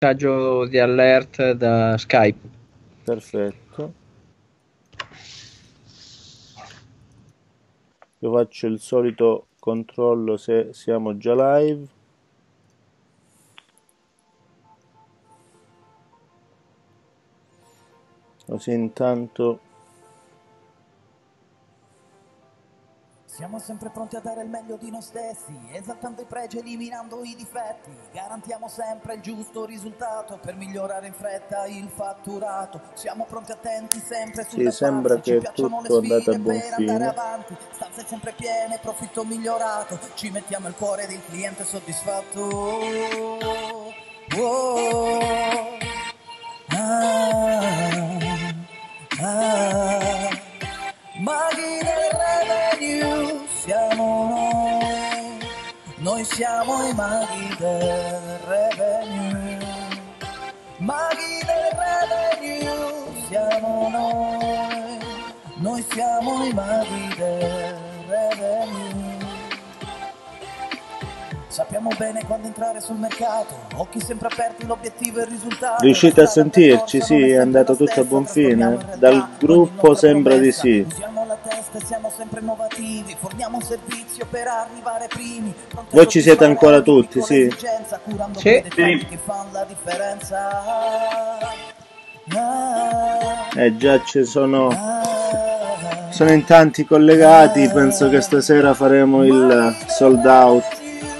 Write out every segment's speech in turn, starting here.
messaggio di alert da Skype. Perfetto. Io faccio il solito controllo se siamo già live. Così intanto siamo sempre pronti a dare il meglio di noi stessi, esaltando i pregi, eliminando i difetti. Garantiamo sempre il giusto risultato per migliorare in fretta il fatturato. Siamo pronti, attenti sempre sulle sì, sembra passi. Ci che piacciono le tutto è andato a sfide buon per andare fine. avanti. Stanze sempre piene, profitto migliorato. Ci mettiamo il cuore del cliente soddisfatto. Maghi del revenue siamo noi siamo i maghi del revenue. Maghi del revenue siamo noi siamo i maghi del revenue. Sappiamo bene quando entrare sul mercato, occhi sempre aperti, l'obiettivo e il risultato. Riuscite a sentirci? Sì, è andato tutto a buon fine? Dal gruppo sembra di sì. Usiamo la testa e siamo sempre innovativi, forniamo un servizio per arrivare primi. Voi ci siete ancora tutti, sì? Sì. Che fanno la differenza. Già ci sono in tanti collegati, penso che stasera faremo il sold out.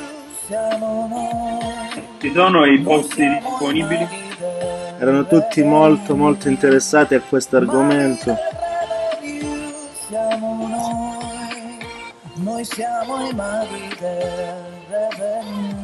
Ci sono i posti disponibili? Erano tutti molto molto interessati a questo argomento. Noi siamo i maghi del revenue.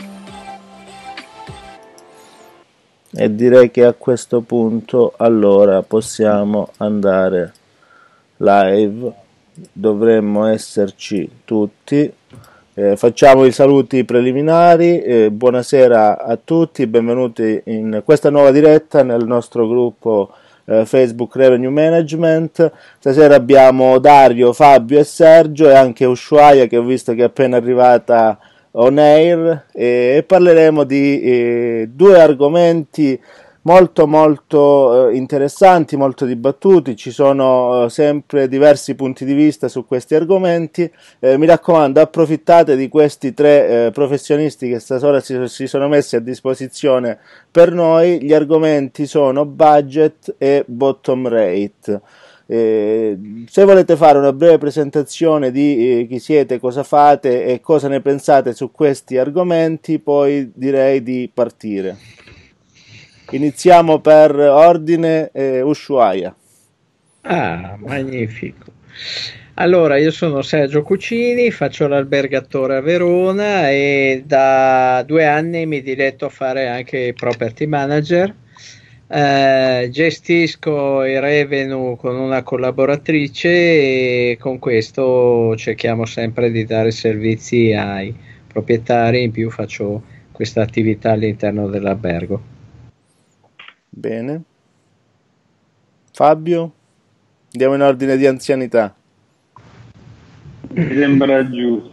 E direi che a questo punto allora possiamo andare live. Dovremmo esserci tutti. Facciamo i saluti preliminari. Buonasera a tutti, benvenuti in questa nuova diretta nel nostro gruppo Facebook Revenue Management. Stasera abbiamo Dario, Fabio e Sergio e anche Ushuaia, che ho visto che è appena arrivata on air, e parleremo di due argomenti molto interessanti, molto dibattuti. Ci sono sempre diversi punti di vista su questi argomenti. Mi raccomando, approfittate di questi tre professionisti che stasera si sono messi a disposizione per noi. Gli argomenti sono budget e bottom rate. Se volete fare una breve presentazione di chi siete, cosa fate e cosa ne pensate su questi argomenti, poi direi di partire. Iniziamo per ordine, Ushuaia. Magnifico. Allora, io sono Sergio Cucini, faccio l'albergatore a Verona e da 2 anni mi diletto a fare anche property manager. Gestisco i revenue con una collaboratrice e con questo cerchiamo sempre di dare servizi ai proprietari, in più faccio questa attività all'interno dell'albergo. Bene. Fabio? Andiamo in ordine di anzianità. Mi sembra giusto.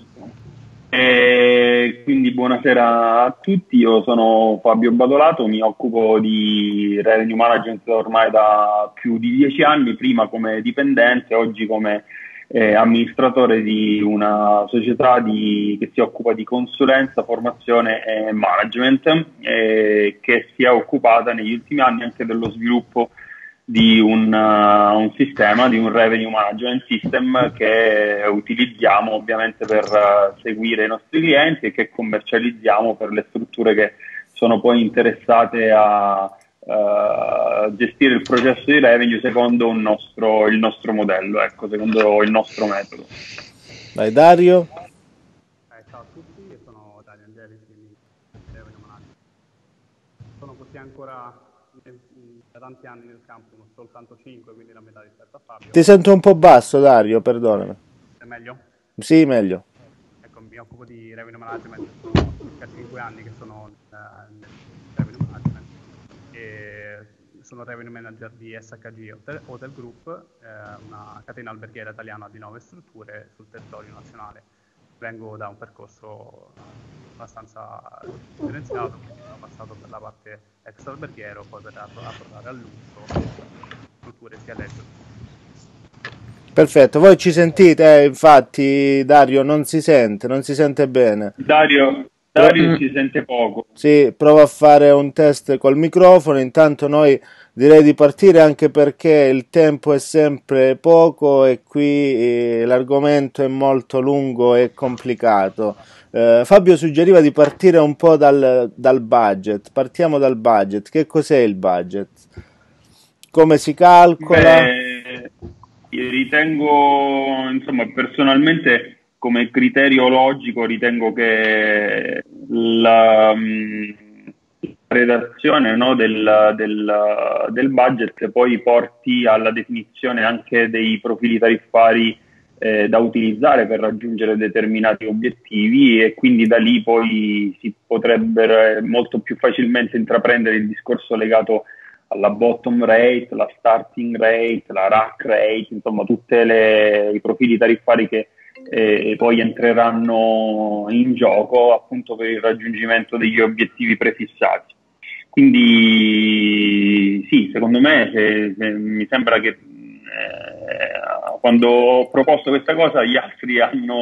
Quindi buonasera a tutti, io sono Fabio Badolato, mi occupo di revenue management ormai da più di 10 anni, prima come dipendente, oggi come amministratore di una società che si occupa di consulenza, formazione e management, che si è occupata negli ultimi anni anche dello sviluppo di un sistema, di un revenue management system che utilizziamo ovviamente per seguire i nostri clienti e che commercializziamo per le strutture che sono poi interessate a gestire il processo di revenue secondo il nostro modello, ecco, secondo il nostro metodo. Vai Dario. Ciao a tutti, io sono Dario Angeli, quindi revenue manager. Sono così ancora da tanti anni nel campo, non soltanto 5, quindi la metà rispetto a Fabio. Ti sento un po' basso, Dario, perdonami. È meglio? Sì, meglio. Ecco, mi occupo di revenue management, sono circa 5 anni che sono nel revenue management e sono revenue manager di SHG Hotel Group, una catena alberghiera italiana di 9 strutture sul territorio nazionale. vengo da un percorso abbastanza differenziato, quindi sono passato per la parte extraalberghiero, poi per approdare al lusso, strutture sia letto. Perfetto, voi ci sentite? Infatti Dario non si sente bene. Dario si sente poco. Sì, prova a fare un test col microfono, intanto noi direi di partire anche perché il tempo è sempre poco e qui l'argomento è molto lungo e complicato. Fabio suggeriva di partire un po' dal budget, partiamo dal budget. Che cos'è il budget? Come si calcola? Beh, io ritengo, insomma, personalmente come criterio logico ritengo che la redazione, no, del budget poi porti alla definizione anche dei profili tariffari da utilizzare per raggiungere determinati obiettivi, e quindi da lì poi si potrebbe molto più facilmente intraprendere il discorso legato alla bottom rate, la starting rate, la rack rate, insomma tutti i profili tariffari che poi entreranno in gioco appunto per il raggiungimento degli obiettivi prefissati. Quindi sì, secondo me mi sembra che quando ho proposto questa cosa gli altri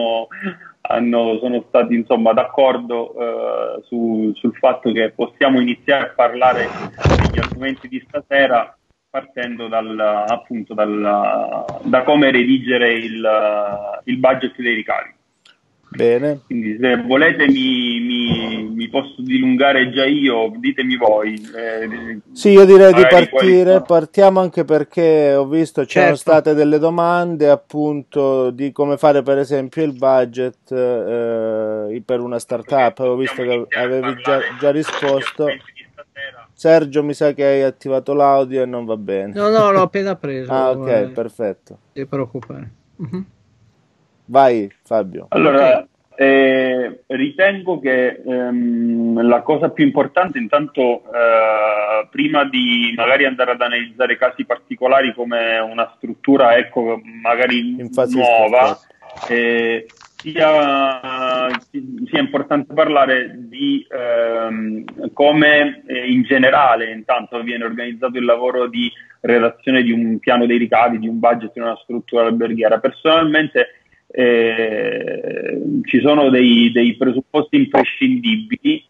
sono stati insomma d'accordo sul fatto che possiamo iniziare a parlare degli argomenti di stasera partendo da come redigere il budget dei ricavi. Bene. Quindi se volete mi posso dilungare già io, ditemi voi. Sì, io direi di partire, partiamo anche perché ho visto c'erano state delle domande appunto di come fare per esempio il budget per una startup, avevo visto che avevi già risposto. Sergio, mi sa che hai attivato l'audio e non va bene. No, l'ho appena preso. Ah, ok, perfetto. Non ti preoccupare. Vai Fabio. Allora, ritengo che la cosa più importante intanto, prima di magari andare ad analizzare casi particolari come una struttura, ecco, magari nuova, sia importante parlare di come in generale intanto viene organizzato il lavoro di redazione di un piano dei ricavi, di un budget in una struttura alberghiera. Personalmente ci sono dei presupposti imprescindibili.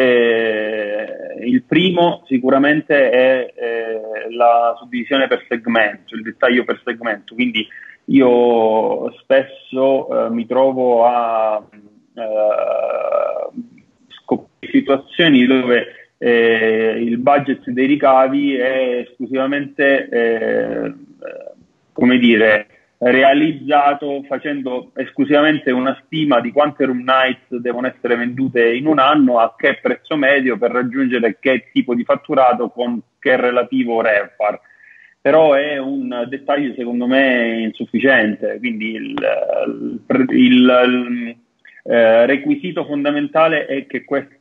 Il primo sicuramente è la suddivisione per segmento, il dettaglio per segmento, quindi io spesso mi trovo a scoprire situazioni dove il budget dei ricavi è esclusivamente come dire, realizzato facendo esclusivamente una stima di quante room nights devono essere vendute in un anno, a che prezzo medio per raggiungere che tipo di fatturato con che relativo RevPAR. Però è un dettaglio secondo me insufficiente, quindi il requisito fondamentale è che questi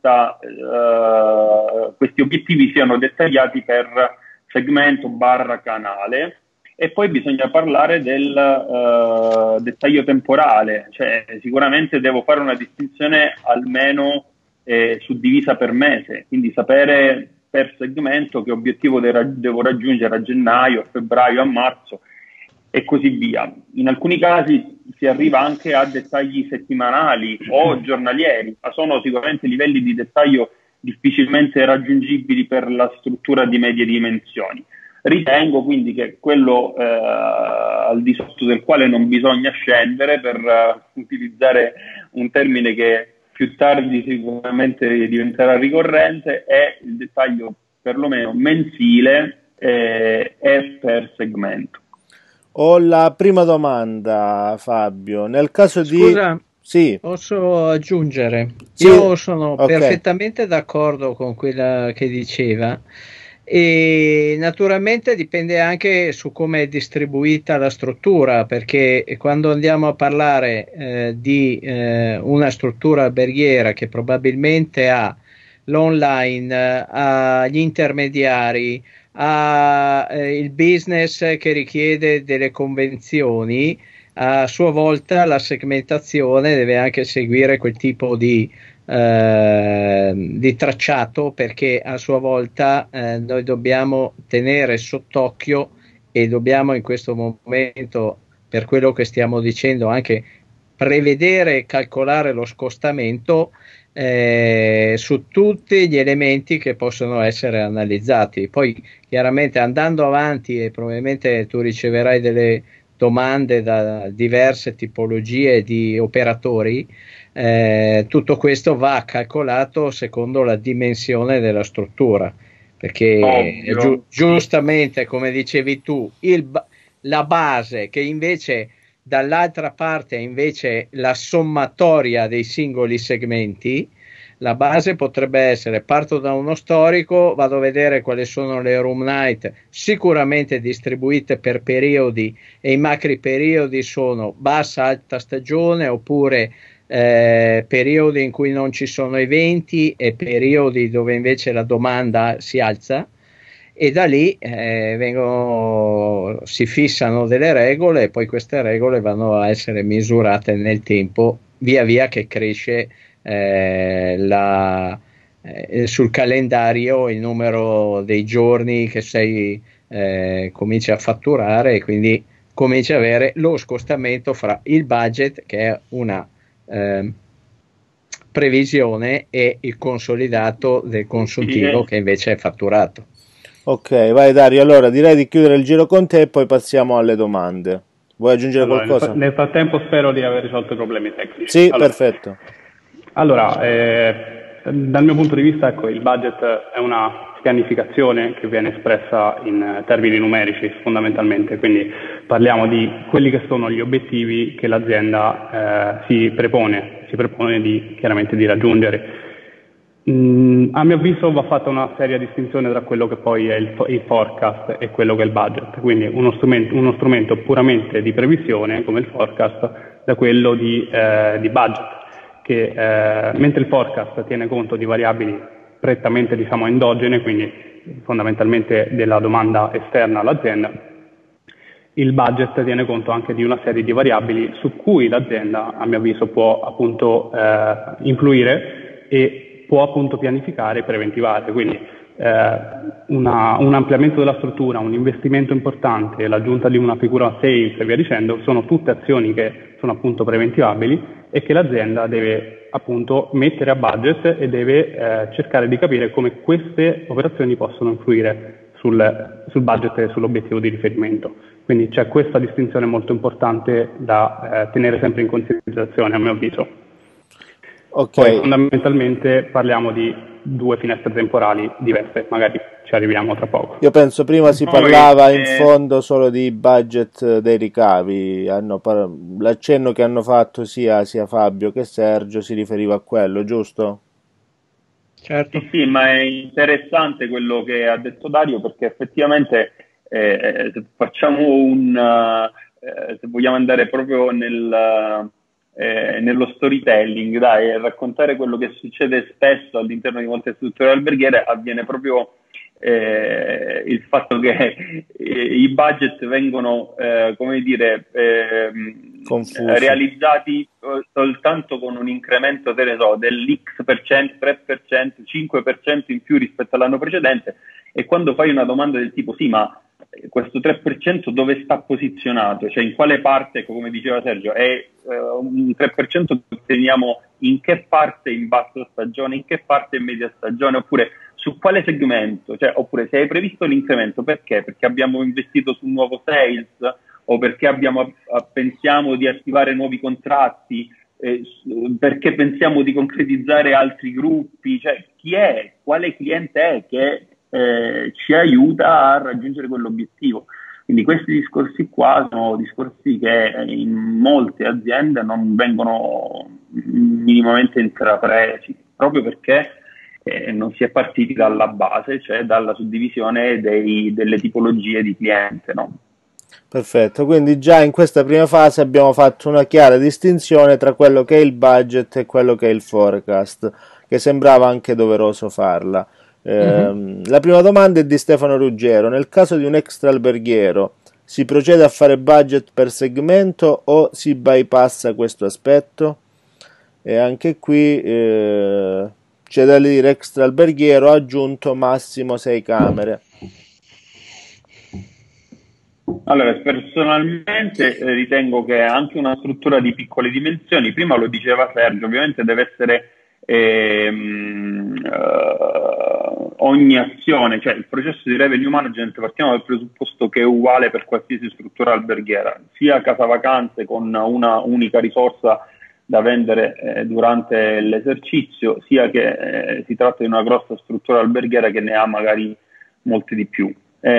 obiettivi siano dettagliati per segmento / canale. E poi bisogna parlare del dettaglio temporale, cioè sicuramente devo fare una distinzione almeno suddivisa per mese, quindi sapere per segmento che obiettivo devo raggiungere a gennaio, a febbraio, a marzo e così via. In alcuni casi si arriva anche a dettagli settimanali o giornalieri, ma sono sicuramente livelli di dettaglio difficilmente raggiungibili per la struttura di medie dimensioni. Ritengo quindi che quello al di sotto del quale non bisogna scendere, per utilizzare un termine che più tardi sicuramente diventerà ricorrente, è il dettaglio perlomeno mensile e per segmento. Ho la prima domanda, Fabio. Nel caso Scusa, sì. Posso aggiungere? Sì. Io sono Okay. perfettamente d'accordo con quella che diceva. E naturalmente dipende anche su come è distribuita la struttura, perché quando andiamo a parlare di una struttura alberghiera che probabilmente ha l'online, ha gli intermediari, ha il business che richiede delle convenzioni, a sua volta la segmentazione deve anche seguire quel tipo di tracciato, perché a sua volta noi dobbiamo tenere sott'occhio e dobbiamo in questo momento, per quello che stiamo dicendo, anche prevedere e calcolare lo scostamento su tutti gli elementi che possono essere analizzati. Poi chiaramente andando avanti, e probabilmente tu riceverai delle domande da diverse tipologie di operatori, tutto questo va calcolato secondo la dimensione della struttura, perché giustamente, come dicevi tu, la base, che invece dall'altra parte è invece la sommatoria dei singoli segmenti, la base potrebbe essere: parto da uno storico, vado a vedere quali sono le room night, sicuramente distribuite per periodi, e i macri periodi sono bassa, alta stagione, oppure periodi in cui non ci sono eventi e periodi dove invece la domanda si alza, e da lì si fissano delle regole, e poi queste regole vanno a essere misurate nel tempo via via che cresce sul calendario il numero dei giorni che sei cominci a fatturare, e quindi cominci a avere lo scostamento fra il budget, che è una previsione, e il consolidato del consuntivo, che invece è fatturato. Ok, vai Dario, allora direi di chiudere il giro con te e poi passiamo alle domande. Vuoi aggiungere qualcosa? Nel frattempo spero di aver risolto i problemi tecnici. Sì, perfetto. Allora, dal mio punto di vista, ecco, il budget è una pianificazione che viene espressa in termini numerici fondamentalmente, quindi parliamo di quelli che sono gli obiettivi che l'azienda si prepone chiaramente di raggiungere. A mio avviso va fatta una seria distinzione tra quello che poi è il forecast e quello che è il budget, quindi uno strumento puramente di previsione come il forecast da quello di budget, che mentre il forecast tiene conto di variabili prettamente endogene, quindi fondamentalmente della domanda esterna all'azienda, il budget tiene conto anche di una serie di variabili su cui l'azienda, a mio avviso, può appunto influire e può appunto pianificare e preventivare. Quindi un ampliamento della struttura, un investimento importante, l'aggiunta di una figura sales e via dicendo, sono tutte azioni che sono appunto preventivabili e che l'azienda deve appunto mettere a budget e deve cercare di capire come queste operazioni possono influire sul budget e sull'obiettivo di riferimento. Quindi c'è questa distinzione molto importante da tenere sempre in considerazione, a mio avviso. Okay. Poi fondamentalmente parliamo di due finestre temporali diverse, magari ci arriviamo tra poco. Io penso prima si parlava in fondo solo di budget dei ricavi, l'accenno che hanno fatto sia Fabio che Sergio si riferiva a quello, giusto? Certo. Sì, ma è interessante quello che ha detto Dario, perché effettivamente se facciamo se vogliamo andare proprio nello storytelling, dai, raccontare quello che succede spesso all'interno di molte strutture alberghiere, avviene proprio il fatto che i budget vengono, realizzati soltanto con un incremento dell'X%, 3%, 5% in più rispetto all'anno precedente, e quando fai una domanda del tipo sì, ma questo 3% dove sta posizionato? Cioè in quale parte, come diceva Sergio, è un 3% che otteniamo in che parte in bassa stagione, in che parte in media stagione, oppure su quale segmento? Cioè, oppure se hai previsto l'incremento, perché? Perché abbiamo investito su un nuovo sales, o perché pensiamo di attivare nuovi contratti, perché pensiamo di concretizzare altri gruppi? Cioè, chi è? Quale cliente è che ci aiuta a raggiungere quell'obiettivo? Quindi questi discorsi qua sono discorsi che in molte aziende non vengono minimamente intrapresi, proprio perché non si è partiti dalla base, cioè dalla suddivisione delle tipologie di cliente, no? Perfetto, quindi già in questa prima fase abbiamo fatto una chiara distinzione tra quello che è il budget e quello che è il forecast, che sembrava anche doveroso farla. La prima domanda è di Stefano Ruggero. Nel caso di un extra alberghiero Si procede a fare budget per segmento o si bypassa questo aspetto? E anche qui c'è da dire extra alberghiero aggiunto massimo 6 camere. Allora, personalmente ritengo che anche una struttura di piccole dimensioni, prima lo diceva Sergio, ovviamente deve essere ogni azione, cioè il processo di revenue management, partiamo dal presupposto che è uguale per qualsiasi struttura alberghiera, sia casa vacanze con una unica risorsa da vendere durante l'esercizio, sia che si tratta di una grossa struttura alberghiera che ne ha magari molte di più.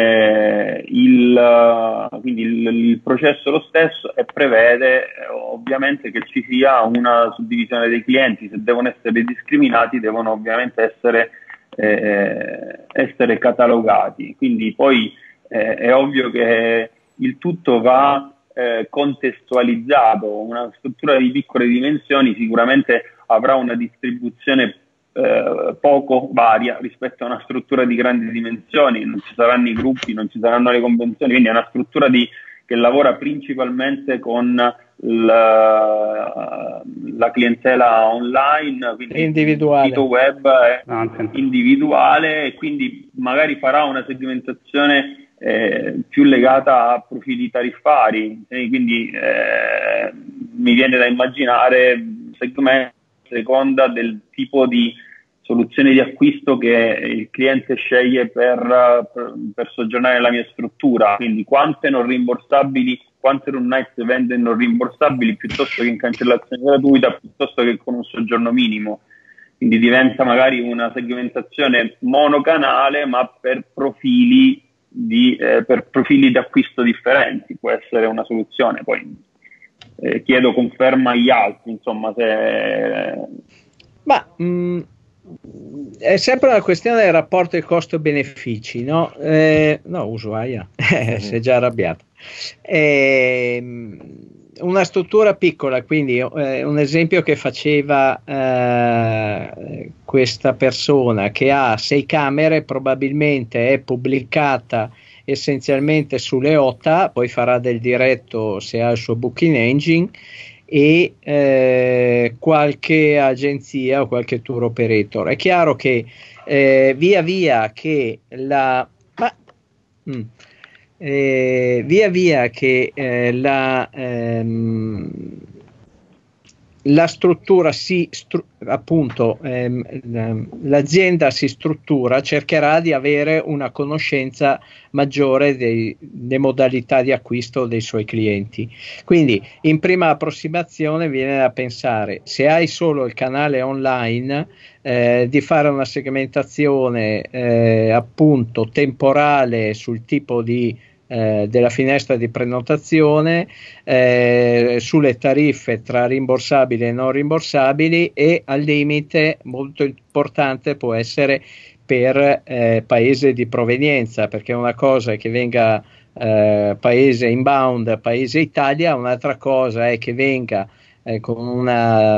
Quindi il processo è lo stesso e prevede ovviamente che ci sia una suddivisione dei clienti. Se devono essere discriminati, devono ovviamente essere catalogati. Quindi poi è ovvio che il tutto va contestualizzato. Una struttura di piccole dimensioni sicuramente avrà una distribuzione poco varia rispetto a una struttura di grandi dimensioni, non ci saranno i gruppi, non ci saranno le convenzioni, quindi è una struttura che lavora principalmente con la clientela online, quindi individuale. il sito web è individuale e quindi magari farà una segmentazione più legata a profili tariffari, e quindi mi viene da immaginare segmenti a seconda del tipo di soluzione di acquisto che il cliente sceglie per soggiornare nella mia struttura, quindi quante non rimborsabili, quante room nights vende non rimborsabili piuttosto che in cancellazione gratuita, piuttosto che con un soggiorno minimo. Quindi diventa magari una segmentazione monocanale ma per profili di acquisto differenti, può essere una soluzione. Poi chiedo conferma agli altri, insomma, se... Ma è sempre una questione del rapporto costo-benefici, no? No, Ushuaia, si è già arrabbiato. Una struttura piccola, quindi un esempio che faceva questa persona che ha 6 camere, probabilmente è pubblicata essenzialmente sulle OTA, poi farà del diretto se ha il suo booking engine e qualche agenzia o qualche tour operator. È chiaro che via via che la struttura l'azienda si struttura, cercherà di avere una conoscenza maggiore delle modalità di acquisto dei suoi clienti. Quindi in prima approssimazione viene da pensare, se hai solo il canale online, di fare una segmentazione appunto temporale sul tipo della finestra di prenotazione, sulle tariffe tra rimborsabili e non rimborsabili, e al limite molto importante può essere per paese di provenienza, perché una cosa è che venga paese inbound, paese Italia, un'altra cosa è che venga con una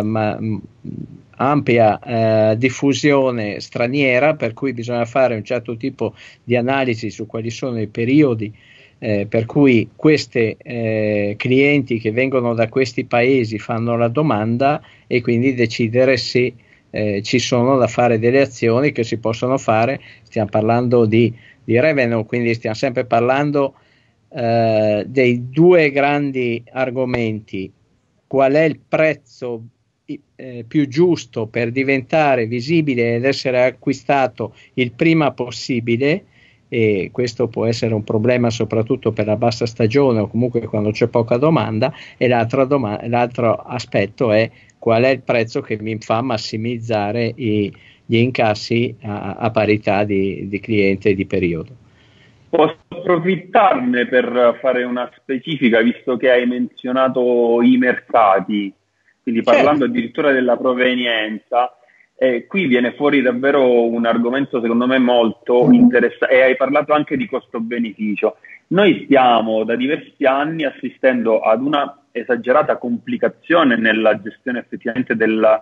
ampia diffusione straniera, per cui bisogna fare un certo tipo di analisi su quali sono i periodi per cui questi clienti che vengono da questi paesi fanno la domanda, e quindi decidere se ci sono da fare delle azioni che si possono fare. Stiamo parlando di revenue, quindi stiamo sempre parlando dei due grandi argomenti: qual è il prezzo più giusto per diventare visibile ed essere acquistato il prima possibile, e questo può essere un problema soprattutto per la bassa stagione o comunque quando c'è poca domanda, e l'altro aspetto è qual è il prezzo che mi fa massimizzare gli incassi a parità di cliente e di periodo. Posso approfittarne per fare una specifica, visto che hai menzionato i mercati, quindi parlando addirittura della provenienza. Qui viene fuori davvero un argomento secondo me molto interessante, e hai parlato anche di costo-beneficio. Noi stiamo da diversi anni assistendo ad una esagerata complicazione nella gestione effettivamente del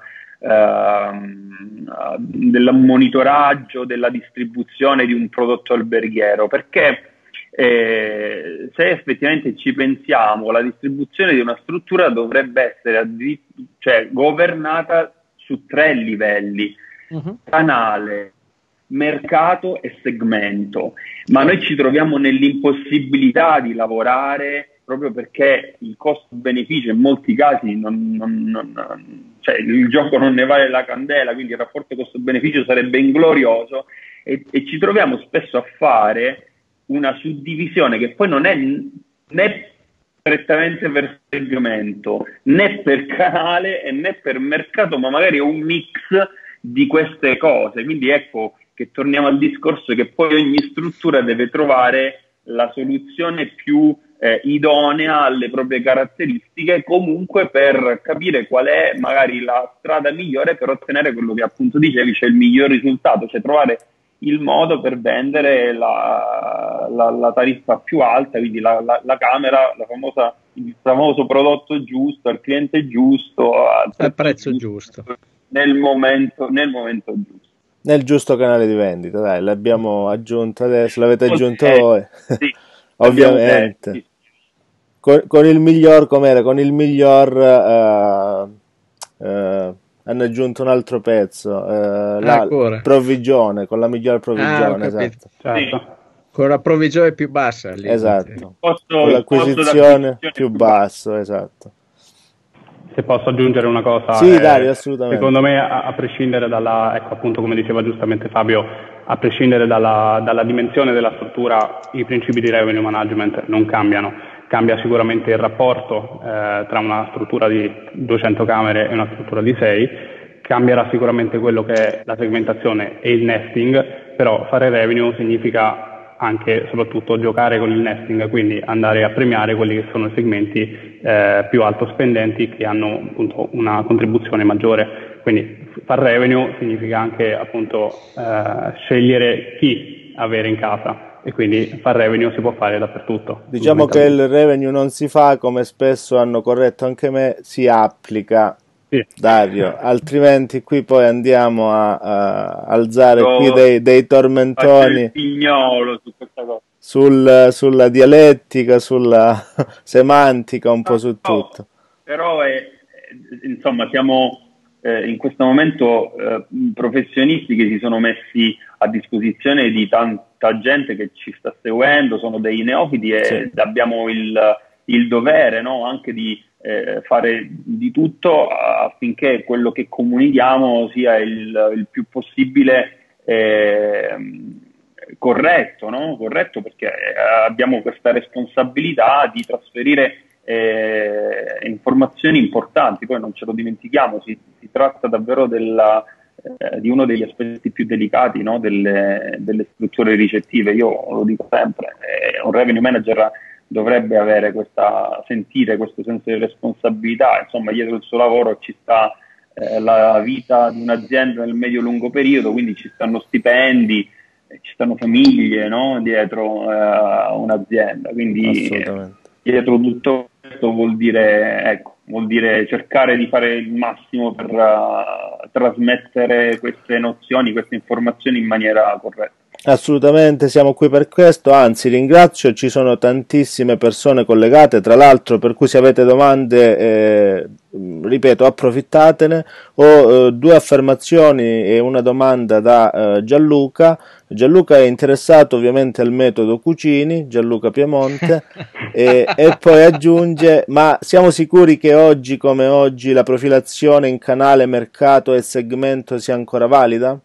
monitoraggio, della distribuzione di un prodotto alberghiero, perché se effettivamente ci pensiamo, la distribuzione di una struttura dovrebbe essere cioè, governata su 3 livelli: canale, mercato e segmento. Ma noi ci troviamo nell'impossibilità di lavorare proprio perché il costo-beneficio in molti casi cioè il gioco non ne vale la candela, quindi il rapporto costo-beneficio sarebbe inglorioso, e ci troviamo spesso a fare una suddivisione che poi non è né prettamente per segmento, né per canale e né per mercato, ma magari è un mix di queste cose. Quindi ecco che torniamo al discorso che poi ogni struttura deve trovare la soluzione più idonea alle proprie caratteristiche, comunque per capire qual è magari la strada migliore per ottenere quello che appunto dicevi, cioè il miglior risultato, cioè trovare il modo per vendere la tariffa più alta, quindi la camera, il famoso prodotto giusto, al cliente giusto, al prezzo giusto, nel momento giusto. Nel giusto canale di vendita, dai, l'abbiamo aggiunto adesso, l'avete aggiunto voi. Sì, ovviamente. Sì. Con il miglior, com'era? Con il miglior hanno aggiunto un altro pezzo, la provvigione, con la miglior provvigione, esatto. Certo. Sì. Con la provvigione più bassa lì. Esatto. Con l'acquisizione più basso, esatto. Se posso aggiungere una cosa, sì, Dario, assolutamente. Secondo me, a prescindere dalla, ecco appunto come diceva giustamente Fabio, a prescindere dalla dimensione della struttura, i principi di revenue management non cambiano. Cambia sicuramente il rapporto tra una struttura di 200 camere e una struttura di 6, cambierà sicuramente quello che è la segmentazione e il nesting, però fare revenue significa anche soprattutto giocare con il nesting, quindi andare a premiare quelli che sono i segmenti più alto spendenti, che hanno appunto una contribuzione maggiore. Quindi far revenue significa anche appunto scegliere chi avere in casa, e quindi far revenue si può fare dappertutto. Diciamo che il revenue non si fa, come spesso hanno corretto anche me, si applica. Sì. Dario, altrimenti qui poi andiamo a alzare qui dei tormentoni il pignolo su questa cosa. Sulla dialettica, sulla semantica, un po' su tutto. Però insomma siamo in questo momento professionisti che si sono messi a disposizione di tanta gente che ci sta seguendo, sono dei neofiti e sì, abbiamo il dovere, no, anche di fare di tutto affinché quello che comunichiamo sia il più possibile corretto, no? Corretto, perché abbiamo questa responsabilità di trasferire informazioni importanti. Poi non ce lo dimentichiamo, si tratta davvero di uno degli aspetti più delicati, no? delle strutture ricettive. Io lo dico sempre, un revenue manager dovrebbe sentire questo senso di responsabilità. Insomma, dietro il suo lavoro ci sta la vita di un'azienda nel medio-lungo periodo, quindi ci stanno stipendi, ci stanno famiglie, no? Dietro un'azienda, quindi dietro tutto questo vuol dire cercare di fare il massimo per trasmettere queste nozioni, queste informazioni in maniera corretta. Assolutamente, siamo qui per questo, anzi ringrazio, ci sono tantissime persone collegate, tra l'altro, per cui se avete domande, ripeto, approfittatene. Ho 2 affermazioni e una domanda da Gianluca. Gianluca è interessato ovviamente al metodo Cucini, Gianluca Piemonte, e poi aggiunge: ma siamo sicuri che oggi come oggi la profilazione in canale, mercato e segmento sia ancora valida?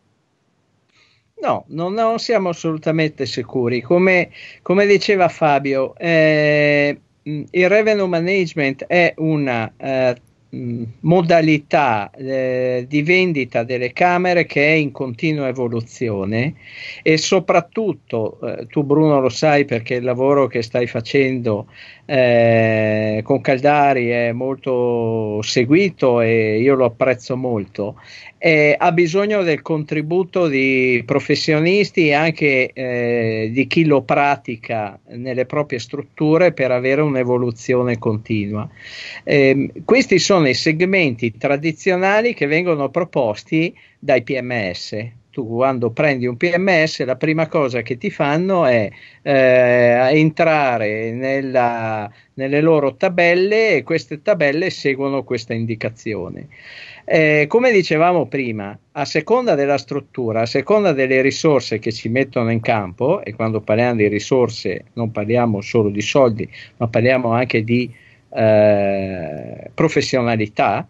No, non siamo assolutamente sicuri. Come diceva Fabio, il revenue management è una modalità di vendita delle camere che è in continua evoluzione, e soprattutto tu, Bruno, lo sai perché il lavoro che stai facendo con Caldari è molto seguito e io lo apprezzo molto. Ha bisogno del contributo di professionisti e anche di chi lo pratica nelle proprie strutture per avere un'evoluzione continua. Questi sono i segmenti tradizionali che vengono proposti dai PMS, tu quando prendi un PMS la prima cosa che ti fanno è entrare nelle loro tabelle, e queste tabelle seguono questa indicazione. Come dicevamo prima, a seconda della struttura, a seconda delle risorse che ci mettono in campo, e quando parliamo di risorse non parliamo solo di soldi, ma parliamo anche di professionalità,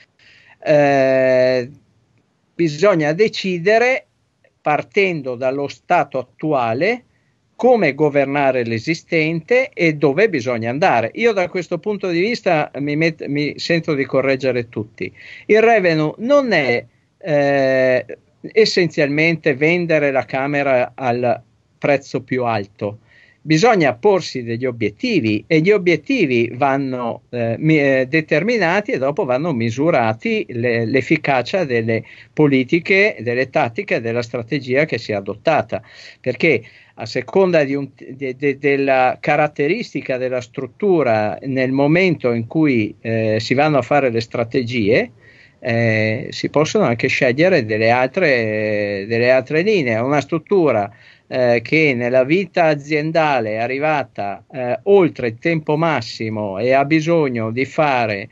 bisogna decidere, partendo dallo stato attuale, come governare l'esistente e dove bisogna andare. Io da questo punto di vista mi sento di correggere tutti. Il revenue non è essenzialmente vendere la camera al prezzo più alto. Bisogna porsi degli obiettivi, e gli obiettivi vanno determinati e dopo vanno misurati l'efficacia delle politiche, delle tattiche, della strategia che si è adottata, perché a seconda della caratteristica della struttura nel momento in cui si vanno a fare le strategie, si possono anche scegliere delle altre linee. Una struttura che nella vita aziendale è arrivata oltre il tempo massimo e ha bisogno di fare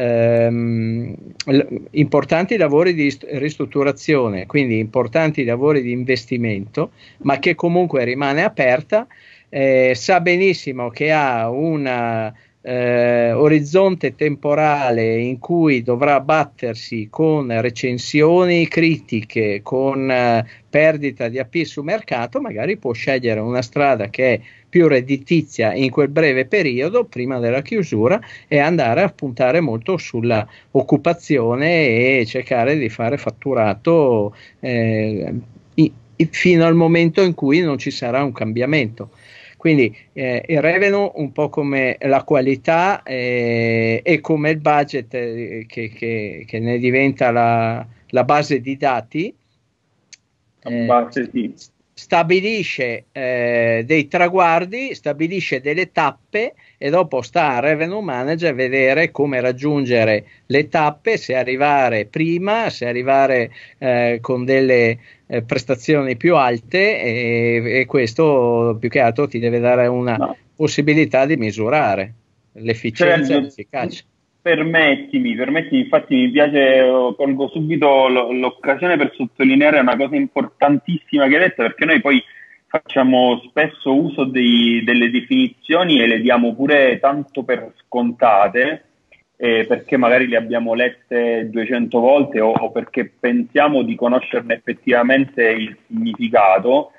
importanti lavori di ristrutturazione, quindi importanti lavori di investimento, ma che comunque rimane aperta, sa benissimo che ha un orizzonte temporale in cui dovrà battersi con recensioni critiche, con perdita di appeal su mercato, magari può scegliere una strada che è più redditizia in quel breve periodo prima della chiusura e andare a puntare molto sulla occupazione e cercare di fare fatturato fino al momento in cui non ci sarà un cambiamento. Quindi il revenue, un po' come la qualità e come il budget che ne diventa la base di dati, stabilisce dei traguardi, stabilisce delle tappe, e dopo sta al revenue manager vedere come raggiungere le tappe, se arrivare prima, se arrivare con delle prestazioni più alte, e questo più che altro ti deve dare una possibilità di misurare l'efficienza e l'efficacia. Permettimi, infatti mi piace, colgo subito l'occasione per sottolineare una cosa importantissima che hai detto, perché noi poi facciamo spesso uso delle definizioni e le diamo pure tanto per scontate, perché magari le abbiamo lette 200 volte o perché pensiamo di conoscerne effettivamente il significato,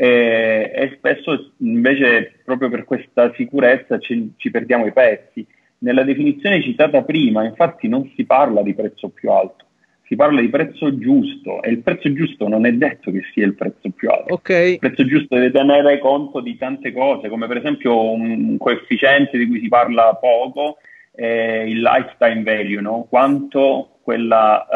e spesso invece proprio per questa sicurezza ci perdiamo i pezzi. Nella definizione citata prima, infatti, non si parla di prezzo più alto, si parla di prezzo giusto, e il prezzo giusto non è detto che sia il prezzo più alto. Okay. Il prezzo giusto deve tenere conto di tante cose, come per esempio un coefficiente di cui si parla poco, il lifetime value, no? Quanto quel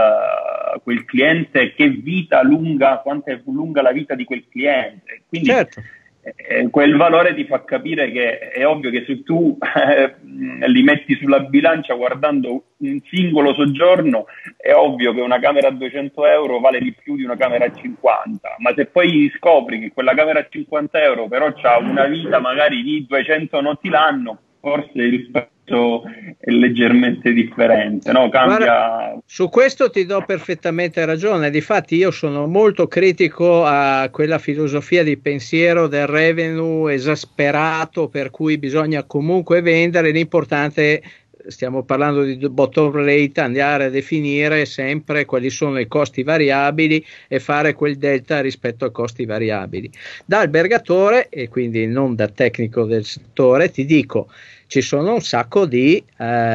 cliente, che vita lunga, quanto è lunga la vita di quel cliente. Quindi, certo. Quel valore ti fa capire che è ovvio che se tu li metti sulla bilancia guardando un singolo soggiorno, è ovvio che una camera a 200 euro vale di più di una camera a 50, ma se poi scopri che quella camera a 50 euro però ha una vita magari di 200 notti l'anno, forse il prezzo è leggermente differente, no? Cambia. Guarda, su questo ti do perfettamente ragione. Difatti io sono molto critico a quella filosofia di pensiero del revenue esasperato, per cui bisogna comunque vendere. L'importante, stiamo parlando di bottom rate, andare a definire sempre quali sono i costi variabili e fare quel delta rispetto ai costi variabili. Da albergatore, e quindi non da tecnico del settore, ti dico, ci sono un sacco di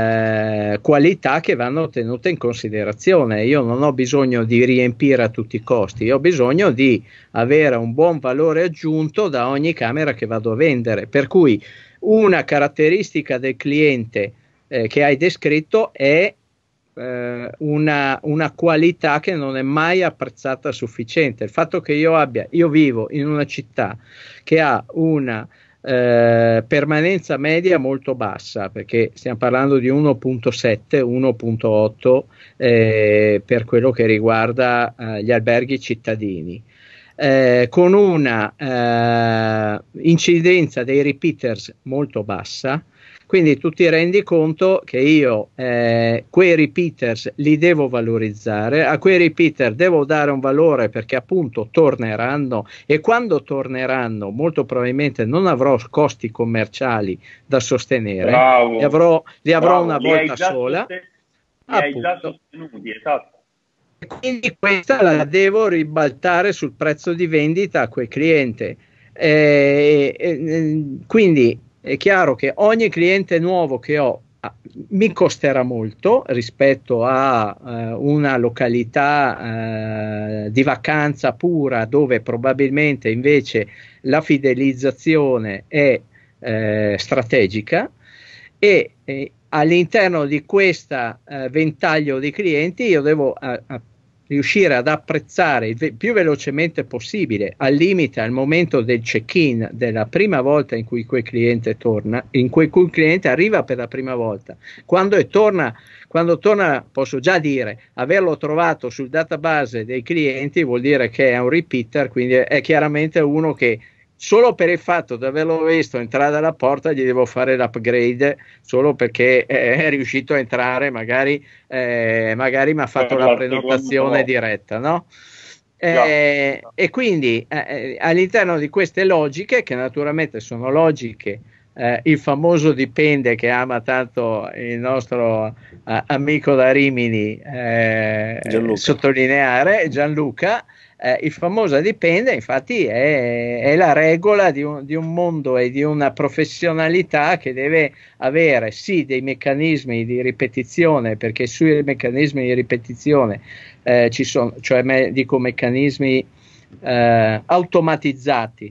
qualità che vanno tenute in considerazione. Io non ho bisogno di riempire a tutti i costi, io ho bisogno di avere un buon valore aggiunto da ogni camera che vado a vendere, per cui una caratteristica del cliente che hai descritto è una qualità che non è mai apprezzata a sufficiente. Il fatto che io vivo in una città che ha una permanenza media molto bassa, perché stiamo parlando di 1.7, 1.8 per quello che riguarda gli alberghi cittadini, con una incidenza dei repeaters molto bassa. Quindi tu ti rendi conto che io quei repeaters li devo valorizzare, a quei repeater devo dare un valore perché appunto torneranno, e quando torneranno molto probabilmente non avrò costi commerciali da sostenere. Bravo, li avrò bravo, una volta sola. Li hai già sostenuti, esatto. Quindi questa la devo ribaltare sul prezzo di vendita a quel cliente. Quindi è chiaro che ogni cliente nuovo che ho mi costerà molto rispetto a una località di vacanza pura, dove probabilmente invece la fidelizzazione è strategica, e all'interno di questo ventaglio di clienti io devo riuscire ad apprezzare il più velocemente possibile, al limite al momento del check-in della prima volta in cui quel cliente torna, in cui quel cliente arriva per la prima volta. Quando torna, posso già dire, averlo trovato sul database dei clienti vuol dire che è un repeater, quindi è chiaramente uno che solo per il fatto di averlo visto entrare dalla porta gli devo fare l'upgrade, solo perché è riuscito a entrare, magari mi ha fatto la prenotazione diretta, no? E quindi all'interno di queste logiche, che naturalmente sono logiche, il famoso dipende, che ama tanto il nostro amico da Rimini sottolineare, Gianluca, il famoso dipende, infatti, è la regola di un mondo e di una professionalità che deve avere sì dei meccanismi di ripetizione, perché sui meccanismi di ripetizione ci sono, cioè dico meccanismi automatizzati,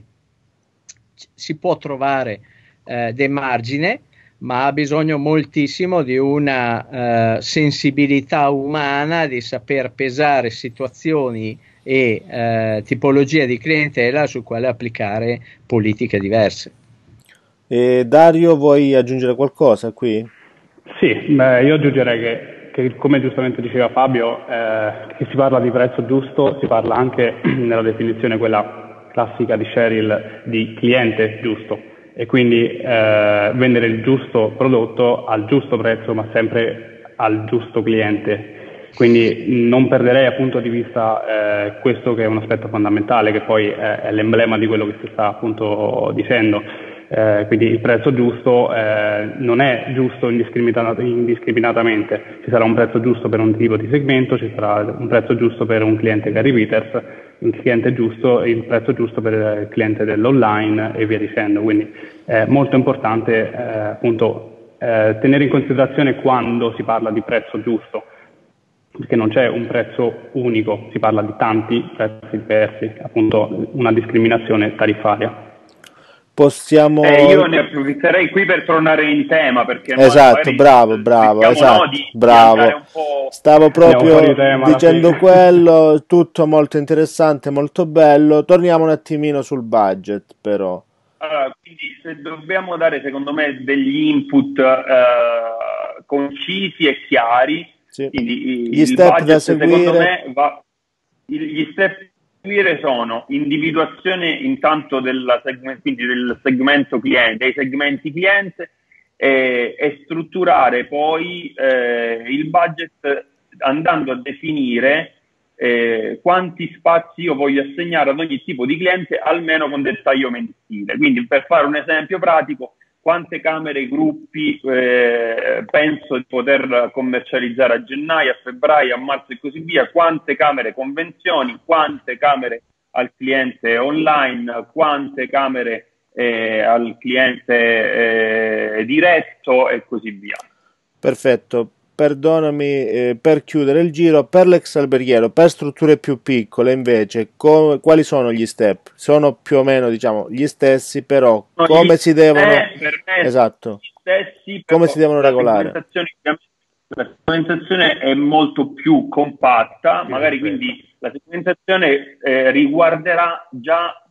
si può trovare del margine, ma ha bisogno moltissimo di una sensibilità umana, di saper pesare situazioni e tipologia di clientela su quale applicare politiche diverse. Dario, vuoi aggiungere qualcosa qui? Sì, io aggiungerei che come giustamente diceva Fabio, che si parla di prezzo giusto, si parla anche nella definizione quella classica di Sheryl di cliente giusto, e quindi vendere il giusto prodotto al giusto prezzo, ma sempre al giusto cliente. Quindi non perderei appunto di vista questo, che è un aspetto fondamentale, che poi è l'emblema di quello che si sta appunto dicendo. Quindi il prezzo giusto non è giusto indiscriminatamente, ci sarà un prezzo giusto per un tipo di segmento, ci sarà un prezzo giusto per un cliente che ha repeaters, il prezzo giusto per il cliente dell'online e via dicendo. Quindi è molto importante appunto tenere in considerazione quando si parla di prezzo giusto, perché non c'è un prezzo unico, si parla di tanti prezzi diversi, appunto una discriminazione tariffaria. Io ne approfitterei qui per tornare in tema, perché esatto, bravo, esatto, bravo. Stavo proprio dicendo quello, tutto molto interessante, molto bello. Torniamo un attimino sul budget, però. Allora, quindi se dobbiamo dare, secondo me, degli input concisi e chiari, sì. Quindi gli step da seguire, secondo me gli step sono individuazione intanto quindi del segmento cliente, dei segmenti cliente, e strutturare poi il budget andando a definire quanti spazi io voglio assegnare ad ogni tipo di cliente, almeno con dettaglio mensile. Quindi, per fare un esempio pratico, quante camere gruppi penso di poter commercializzare a gennaio, a febbraio, a marzo e così via, quante camere convenzioni, quante camere al cliente online, quante camere al cliente diretto e così via. Perfetto. Perdonami, per chiudere il giro, per l'ex alberghiero, per strutture più piccole invece, quali sono gli step? Sono più o meno, diciamo, gli stessi, però come si devono... esatto. Gli stessi, come si devono regolare? La segmentazione è molto più compatta, magari quindi la segmentazione riguarderà già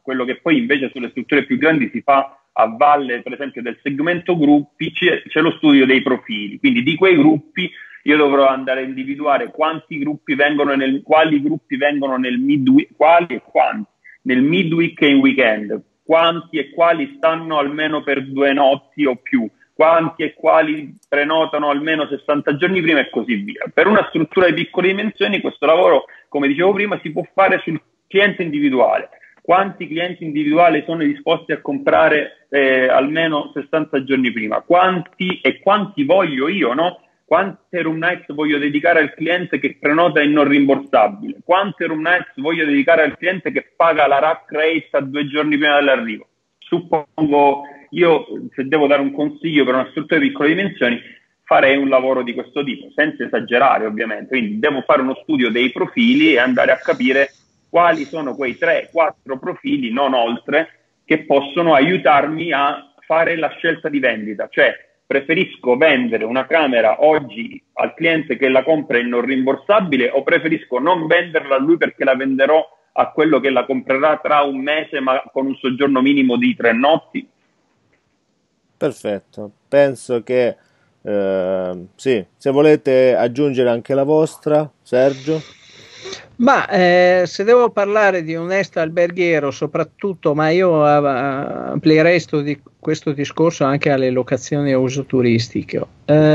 quello che poi invece sulle strutture più grandi si fa a valle, per esempio, del segmento gruppi, c'è lo studio dei profili, quindi di quei gruppi io dovrò andare a individuare quali gruppi vengono nel midweek, quali e quanti, nel midweek e in weekend, quanti e quali stanno almeno per 2 notti o più, quanti e quali prenotano almeno 60 giorni prima e così via. Per una struttura di piccole dimensioni questo lavoro, come dicevo prima, si può fare sul cliente individuale. Quanti clienti individuali sono disposti a comprare almeno 60 giorni prima? Quanti voglio io, no? Quante room nights voglio dedicare al cliente che prenota e non rimborsabile? Quante room nights voglio dedicare al cliente che paga la rack rate a 2 giorni prima dell'arrivo? Suppongo, io se devo dare un consiglio per una struttura di piccole dimensioni, farei un lavoro di questo tipo, senza esagerare ovviamente. Quindi devo fare uno studio dei profili e andare a capire quali sono quei 3-4 profili, non oltre, che possono aiutarmi a fare la scelta di vendita. Cioè, preferisco vendere una camera oggi al cliente che la compra in non rimborsabile, o preferisco non venderla a lui perché la venderò a quello che la comprerà tra un mese ma con un soggiorno minimo di 3 notti? Perfetto, penso che sì, se volete aggiungere anche la vostra, Sergio. Ma se devo parlare di un est alberghiero soprattutto, ma io amplierei questo discorso anche alle locazioni a uso turistico,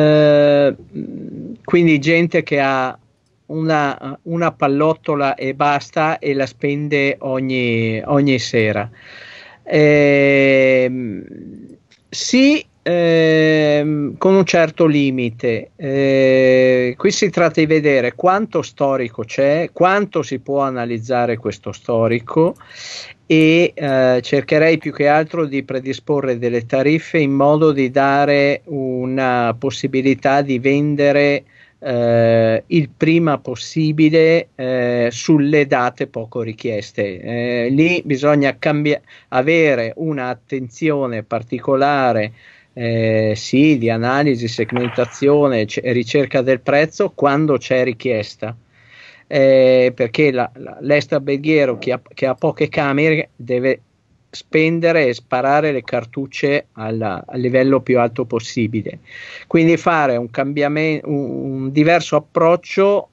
quindi gente che ha una pallottola e basta e la spende ogni sera. Sì, con un certo limite. Qui si tratta di vedere quanto storico c'è, quanto si può analizzare questo storico, e cercherei più che altro di predisporre delle tariffe in modo di dare una possibilità di vendere il prima possibile sulle date poco richieste. Lì bisogna avere un'attenzione particolare, sì, di analisi, segmentazione, ricerca del prezzo quando c'è richiesta, perché l'est alberghiero che ha poche camere deve spendere e sparare le cartucce al livello più alto possibile, quindi fare un cambiamento, un diverso approccio,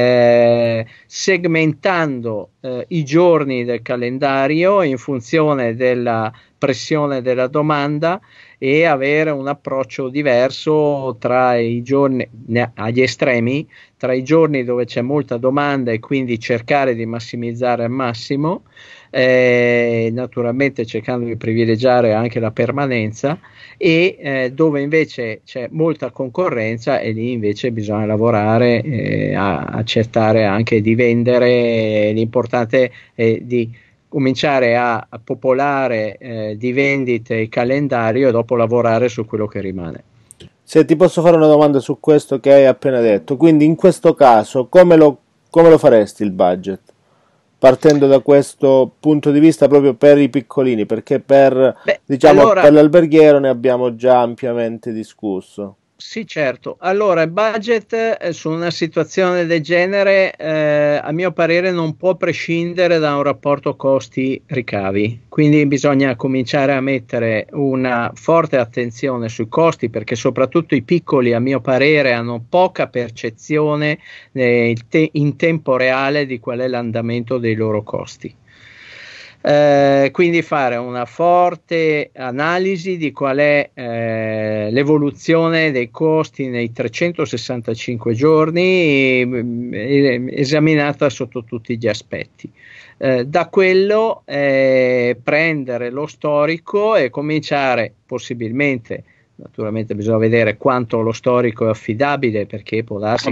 segmentando i giorni del calendario in funzione della pressione della domanda, e avere un approccio diverso tra i giorni agli estremi, tra i giorni dove c'è molta domanda e quindi cercare di massimizzare al massimo, naturalmente cercando di privilegiare anche la permanenza, e dove invece c'è molta concorrenza, e lì invece bisogna lavorare a cercare anche di vendere. L'importante è di cominciare a popolare di vendite il calendario e dopo lavorare su quello che rimane. Se ti posso fare una domanda su questo che hai appena detto, quindi in questo caso come lo faresti il budget? Partendo da questo punto di vista proprio per i piccolini, perché per l'alberghiero ne abbiamo già ampiamente discusso. Sì, certo. Allora, il budget su una situazione del genere, a mio parere, non può prescindere da un rapporto costi-ricavi. Quindi bisogna cominciare a mettere una forte attenzione sui costi, perché soprattutto i piccoli, a mio parere, hanno poca percezione in tempo reale di qual è l'andamento dei loro costi. Quindi fare una forte analisi di qual è l'evoluzione dei costi nei 365 giorni, esaminata sotto tutti gli aspetti. Da quello prendere lo storico e cominciare, possibilmente, naturalmente bisogna vedere quanto lo storico è affidabile, perché può darsi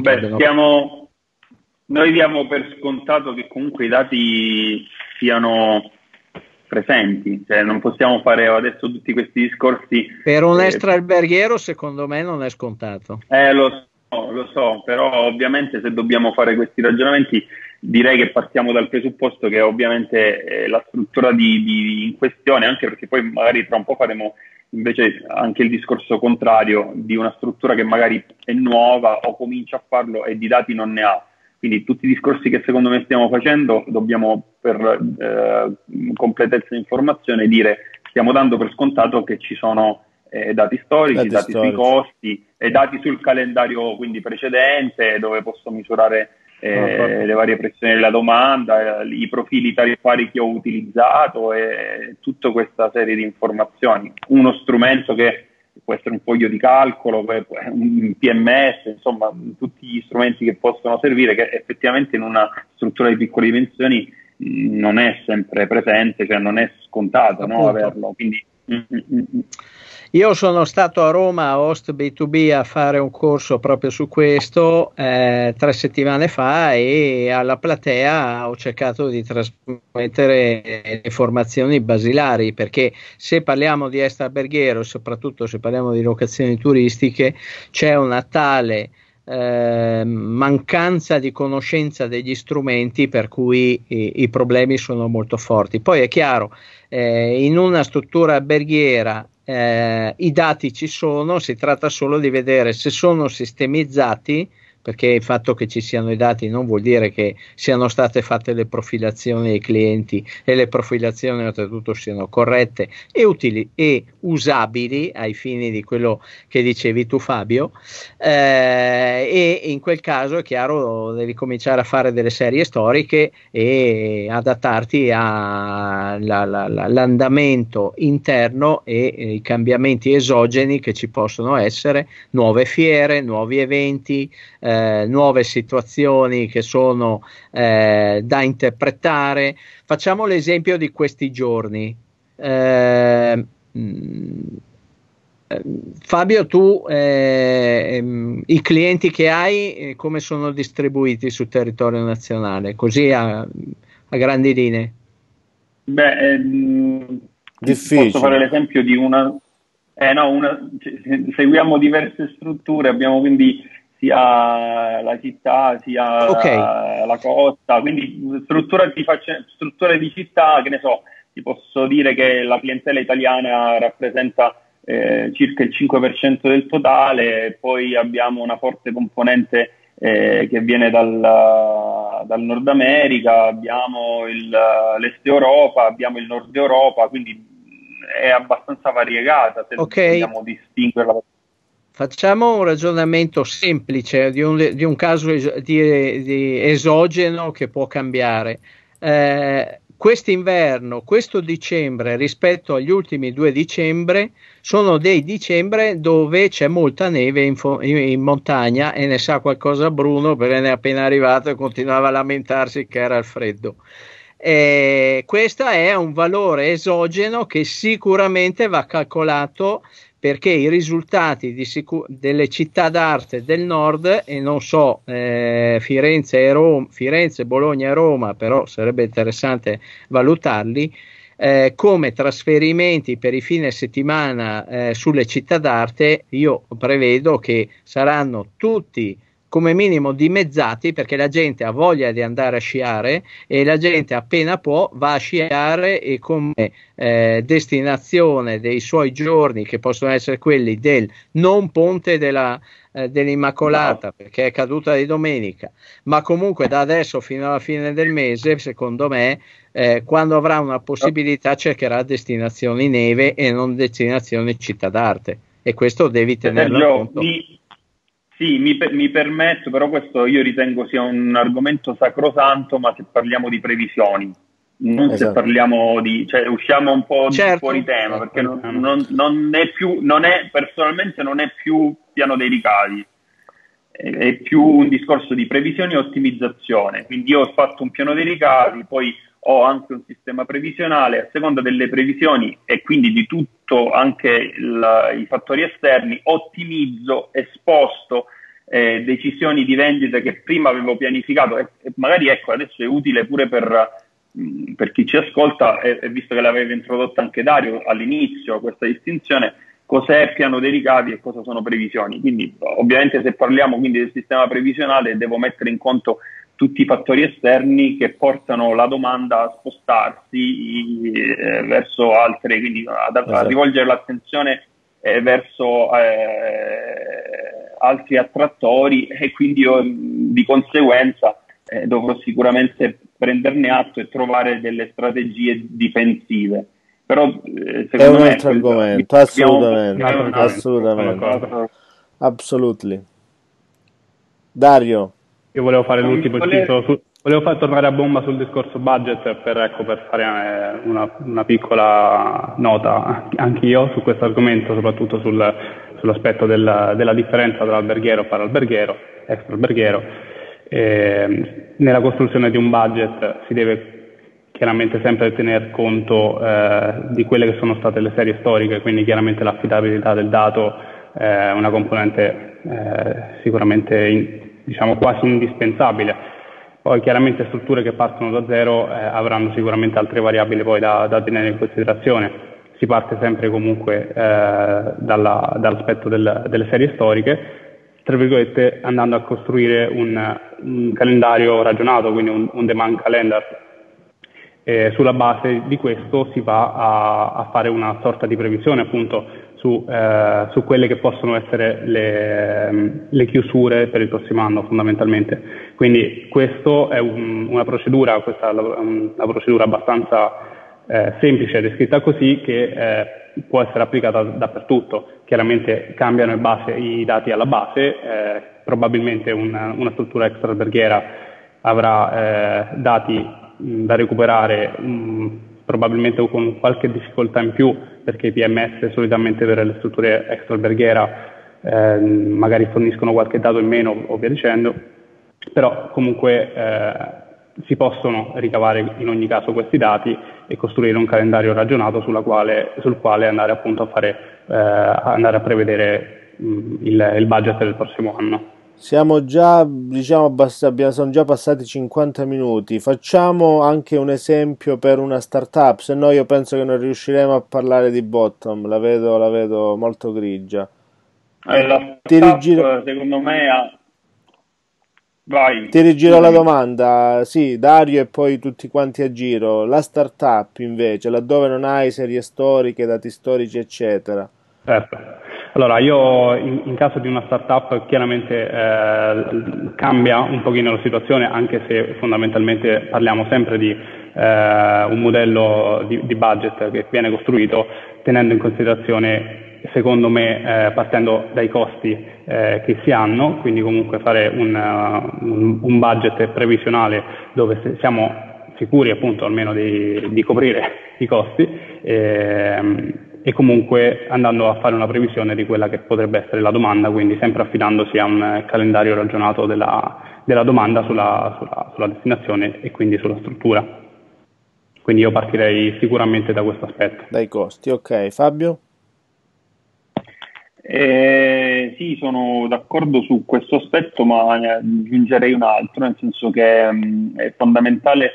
noi diamo per scontato che comunque i dati siano presenti, cioè non possiamo fare adesso tutti questi discorsi. Per un extraalberghiero secondo me non è scontato. Lo so, però ovviamente se dobbiamo fare questi ragionamenti direi che partiamo dal presupposto che ovviamente la struttura in questione, anche perché poi magari tra un po' faremo invece anche il discorso contrario di una struttura che magari è nuova o comincia a farlo e di dati non ne ha. Quindi tutti i discorsi che secondo me stiamo facendo dobbiamo, per completezza di informazione, dire stiamo dando per scontato che ci sono dati storici, dati sui costi e dati sul calendario quindi precedente, dove posso misurare le varie pressioni della domanda, i profili tariffari che ho utilizzato e tutta questa serie di informazioni. Uno strumento che può essere un foglio di calcolo, un PMS, insomma tutti gli strumenti che possono servire, che effettivamente in una struttura di piccole dimensioni non è sempre presente, cioè non è scontato, no, averlo. Quindi io sono stato a Roma a Host B2B a fare un corso proprio su questo 3 settimane fa, e alla platea ho cercato di trasmettere le informazioni basilari, perché se parliamo di est alberghiero, soprattutto se parliamo di locazioni turistiche, c'è una tale mancanza di conoscenza degli strumenti per cui i problemi sono molto forti. Poi è chiaro, in una struttura alberghiera i dati ci sono, si tratta solo di vedere se sono sistemizzati, perché il fatto che ci siano i dati non vuol dire che siano state fatte le profilazioni ai clienti, e le profilazioni oltretutto siano corrette e utili e usabili ai fini di quello che dicevi tu, Fabio, e in quel caso è chiaro, devi cominciare a fare delle serie storiche e adattarti all'andamento interno e i cambiamenti esogeni che ci possono essere, nuove fiere, nuovi eventi, nuove situazioni che sono da interpretare. Facciamo l'esempio di questi giorni. Fabio, tu i clienti che hai come sono distribuiti sul territorio nazionale, così a grandi linee? Difficile. Posso fare l'esempio di seguiamo diverse strutture, abbiamo quindi sia la città sia la costa, quindi strutture di città, che ne so, ti posso dire che la clientela italiana rappresenta circa il 5% del totale, poi abbiamo una forte componente che viene dal Nord America, abbiamo l'Est Europa, abbiamo il Nord Europa, quindi è abbastanza variegata, se vogliamo distinguerla. Facciamo un ragionamento semplice di un caso di esogeno che può cambiare. Quest'inverno, questo dicembre rispetto agli ultimi 2 dicembre, sono dei dicembre dove c'è molta neve in montagna, e ne sa qualcosa Bruno, perché ne è appena arrivato e continuava a lamentarsi che era il freddo. Questo è un valore esogeno che sicuramente va calcolato, perché i risultati delle città d'arte del nord, e non so, Firenze, Bologna e Roma, però sarebbe interessante valutarli, come trasferimenti per i fine settimana sulle città d'arte, io prevedo che saranno tutti come minimo dimezzati, perché la gente ha voglia di andare a sciare e la gente appena può va a sciare, e come destinazione dei suoi giorni, che possono essere quelli del non ponte dell'Immacolata, perché è caduta di domenica, ma comunque da adesso fino alla fine del mese, secondo me, quando avrà una possibilità cercherà destinazioni neve e non destinazioni città d'arte, e questo devi tenerlo in conto. Sì, mi permetto, però questo io ritengo sia un argomento sacrosanto, ma se parliamo di previsioni, non se parliamo cioè usciamo un po' fuori tema, perché personalmente non è più piano dei ricavi, è più un discorso di previsioni e ottimizzazione. Quindi io ho fatto un piano dei ricavi, poi ho anche un sistema previsionale, a seconda delle previsioni e quindi di tutto, anche i fattori esterni, ottimizzo e sposto decisioni di vendita che prima avevo pianificato, e magari adesso è utile pure per chi ci ascolta, e visto che l'aveva introdotta anche Dario all'inizio, questa distinzione, cos'è piano dei ricavi e cosa sono previsioni. Quindi ovviamente se parliamo quindi del sistema previsionale, devo mettere in conto tutti i fattori esterni che portano la domanda a spostarsi verso altre, quindi a rivolgere l'attenzione verso altri attrattori, e quindi io di conseguenza dovrò sicuramente prenderne atto e trovare delle strategie difensive. Però È un secondo me altro argomento, assolutamente, Concordo. absolutely. Dario, Io volevo fare Non l'ultimo volevo- inciso, volevo far tornare a bomba sul discorso budget per fare una piccola nota anch'io su questo argomento, soprattutto sull'aspetto della differenza tra alberghiero e paralberghiero, extra alberghiero. Nella costruzione di un budget si deve chiaramente sempre tener conto di quelle che sono state le serie storiche, quindi chiaramente l'affidabilità del dato è una componente sicuramente diciamo quasi indispensabile. Poi chiaramente strutture che partono da zero avranno sicuramente altre variabili poi da tenere in considerazione. Si parte sempre comunque dall'aspetto delle serie storiche, tra virgolette andando a costruire un calendario ragionato, quindi un demand calendar. Sulla base di questo si va a fare una sorta di previsione appunto su quelle che possono essere le chiusure per il prossimo anno fondamentalmente. Quindi questo è una procedura abbastanza semplice, descritta così, che può essere applicata dappertutto. Chiaramente cambiano i dati alla base, probabilmente una struttura extra alberghiera avrà dati da recuperare probabilmente con qualche difficoltà in più, perché i PMS solitamente per le strutture extra alberghiera magari forniscono qualche dato in meno o via dicendo, però comunque si possono ricavare in ogni caso questi dati e costruire un calendario ragionato sul quale andare appunto andare a prevedere il budget del prossimo anno. siamo già, diciamo, sono già passati 50 minuti. Facciamo anche un esempio per una startup, se no io penso che non riusciremo a parlare di bottom, la vedo molto grigia. La Ti rigiro, startup, secondo me, vai, ti rigiro la scusami. domanda, sì, Dario e poi tutti quanti a giro. La startup invece, laddove non hai serie storiche, dati storici, eccetera. Certo. Allora, io in caso di una startup chiaramente cambia un pochino la situazione, anche se fondamentalmente parliamo sempre di un modello di budget che viene costruito tenendo in considerazione, secondo me, partendo dai costi che si hanno, quindi comunque fare un budget previsionale dove siamo sicuri appunto almeno di coprire i costi. E comunque andando a fare una previsione di quella che potrebbe essere la domanda, quindi sempre affidandosi a un calendario ragionato della domanda sulla destinazione e quindi sulla struttura. Quindi io partirei sicuramente da questo aspetto. Dai costi, ok. Fabio? Sì, sono d'accordo su questo aspetto, ma ne aggiungerei un altro, nel senso che è fondamentale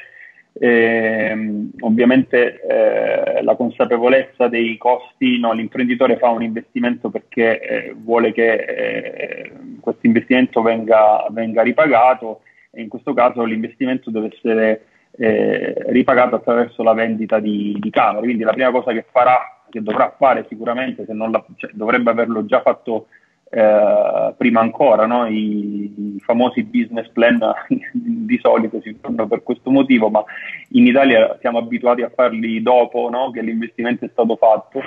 ovviamente la consapevolezza dei costi. No, l'imprenditore fa un investimento perché vuole che questo investimento venga ripagato, e in questo caso l'investimento deve essere ripagato attraverso la vendita di camere. Quindi la prima cosa che dovrà fare sicuramente, se non dovrebbe averlo già fatto prima ancora, no? I famosi business plan di solito si fanno per questo motivo, ma in Italia siamo abituati a farli dopo, no? Che l'investimento è stato fatto,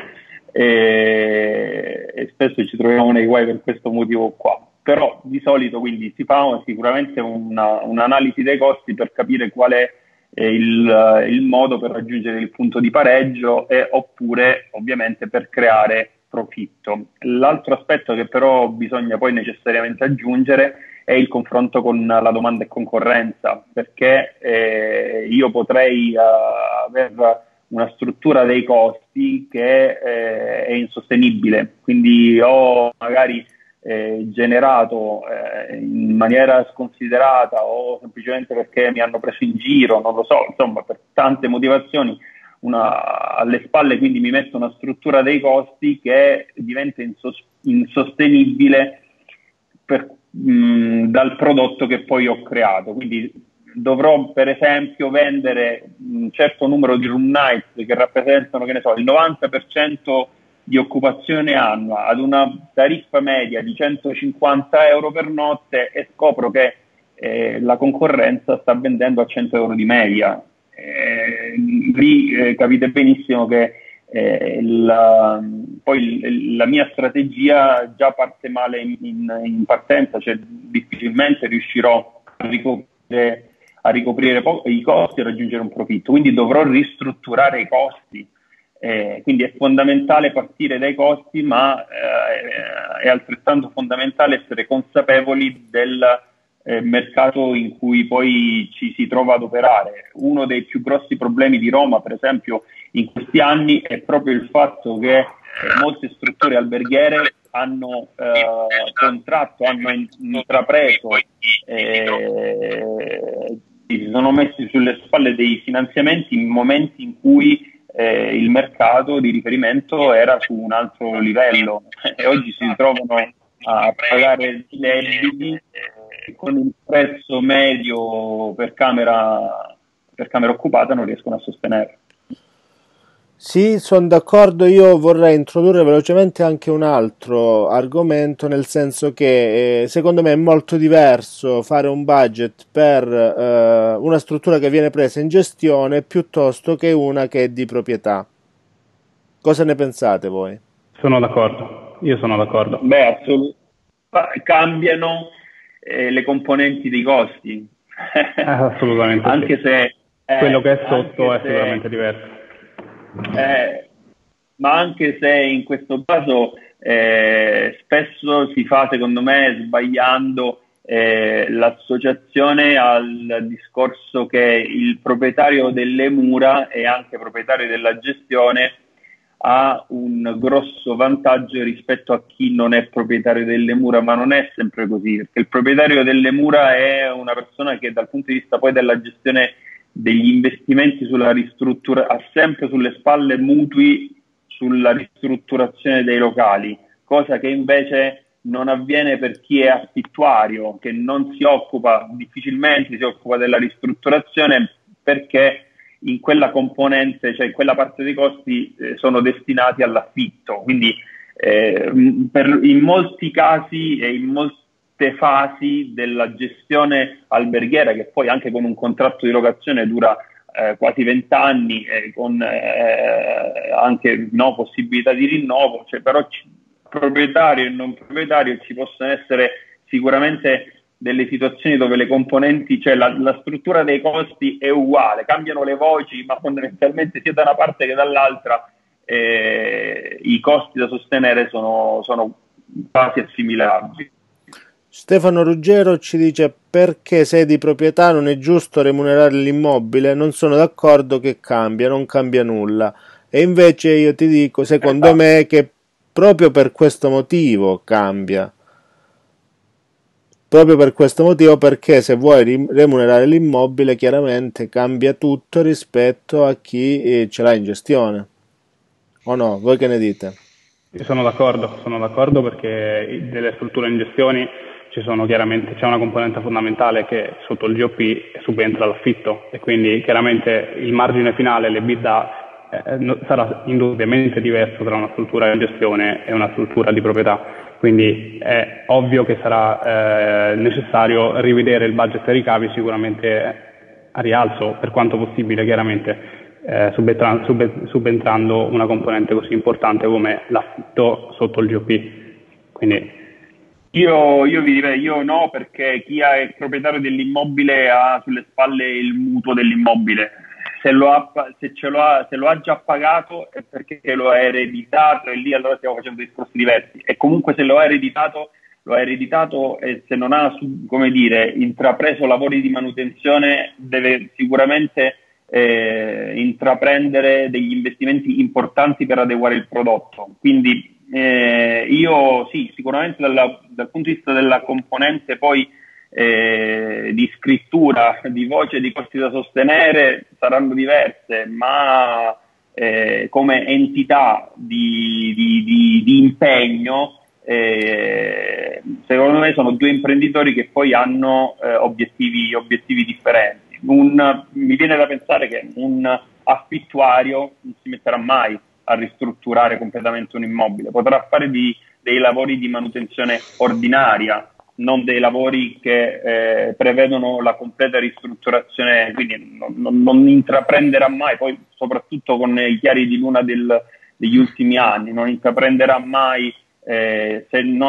e spesso ci troviamo nei guai per questo motivo qua. Però di solito quindi si fa sicuramente un'analisi dei costi per capire qual è il modo per raggiungere il punto di pareggio, oppure ovviamente per creare profitto. L'altro aspetto che però bisogna poi necessariamente aggiungere è il confronto con la domanda e concorrenza, perché io potrei aver una struttura dei costi che è insostenibile, quindi ho magari generato in maniera sconsiderata, o semplicemente perché mi hanno preso in giro, non lo so, insomma per tante motivazioni, alle spalle, quindi mi metto una struttura dei costi che diventa insostenibile dal prodotto che poi ho creato. Quindi dovrò per esempio vendere un certo numero di room nights che rappresentano, che ne so, il 90% di occupazione annua ad una tariffa media di 150 euro per notte, e scopro che la concorrenza sta vendendo a 100 euro di media. Lì capite benissimo che poi la mia strategia già parte male in partenza, cioè difficilmente riuscirò a ricoprire i costi e raggiungere un profitto, quindi dovrò ristrutturare i costi. Quindi è fondamentale partire dai costi, ma è altrettanto fondamentale essere consapevoli del mercato in cui poi ci si trova ad operare. Uno dei più grossi problemi di Roma, per esempio, in questi anni è proprio il fatto che molte strutture alberghiere hanno contratto, hanno intrapreso, si sono messi sulle spalle dei finanziamenti in momenti in cui il mercato di riferimento era su un altro livello, e oggi si trovano a pagare i debiti con il prezzo medio per camera occupata non riescono a sostenere. Sì, sono d'accordo. Io vorrei introdurre velocemente anche un altro argomento, nel senso che secondo me è molto diverso fare un budget per una struttura che viene presa in gestione piuttosto che una che è di proprietà. Cosa ne pensate voi? Sono d'accordo, io sono d'accordo. Beh, cambiano le componenti dei costi. Assolutamente anche sì. Se quello che è sotto è sicuramente diverso. Ma anche se in questo caso spesso si fa, secondo me, sbagliando l'associazione al discorso che il proprietario delle mura e anche proprietario della gestione ha un grosso vantaggio rispetto a chi non è proprietario delle mura, ma non è sempre così, perché il proprietario delle mura è una persona che dal punto di vista poi della gestione degli investimenti sulla ristruttura ha sempre sulle spalle mutui sulla ristrutturazione dei locali, cosa che invece non avviene per chi è affittuario, che non si occupa, difficilmente si occupa della ristrutturazione, perché in quella componente, cioè in quella parte dei costi sono destinati all'affitto. Quindi in molti casi e in molte fasi della gestione alberghiera, che poi anche con un contratto di locazione dura quasi 20 anni, con anche possibilità di rinnovo, cioè, però proprietario e non proprietario ci possono essere sicuramente delle situazioni dove le componenti, cioè la struttura dei costi è uguale, cambiano le voci, ma fondamentalmente sia da una parte che dall'altra i costi da sostenere sono quasi assimilabili. Stefano Ruggero ci dice: perché se è di proprietà non è giusto remunerare l'immobile? Non sono d'accordo che non cambia nulla. E invece io ti dico, secondo me, che proprio per questo motivo cambia. Proprio per questo motivo, perché se vuoi remunerare l'immobile, chiaramente cambia tutto rispetto a chi ce l'ha in gestione. O no? Voi che ne dite? Io sono d'accordo perché delle strutture in gestione c'è una componente fondamentale che sotto il GOP subentra l'affitto, e quindi chiaramente il margine finale, l'EBITDA, sarà indubbiamente diverso tra una struttura in gestione e una struttura di proprietà. Quindi è ovvio che sarà necessario rivedere il budget e ricavi sicuramente a rialzo, per quanto possibile, chiaramente subentrando una componente così importante come l'affitto sotto il GOP. Quindi io vi direi io no, perché chi è il proprietario dell'immobile ha sulle spalle il mutuo dell'immobile. Se lo ha già pagato è perché lo ha ereditato, e lì allora stiamo facendo discorsi diversi. E comunque se lo ha ereditato e se non ha, intrapreso lavori di manutenzione, deve sicuramente intraprendere degli investimenti importanti per adeguare il prodotto. Quindi io sì, sicuramente dal punto di vista della componente poi di scrittura, di voce, di costi da sostenere saranno diverse, ma come entità di impegno secondo me sono due imprenditori che poi hanno obiettivi differenti. Mi viene da pensare che un affittuario non si metterà mai a ristrutturare completamente un immobile, potrà fare dei lavori di manutenzione ordinaria, non dei lavori che prevedono la completa ristrutturazione, quindi non intraprenderà mai, poi soprattutto con i chiari di luna degli ultimi anni, non intraprenderà mai se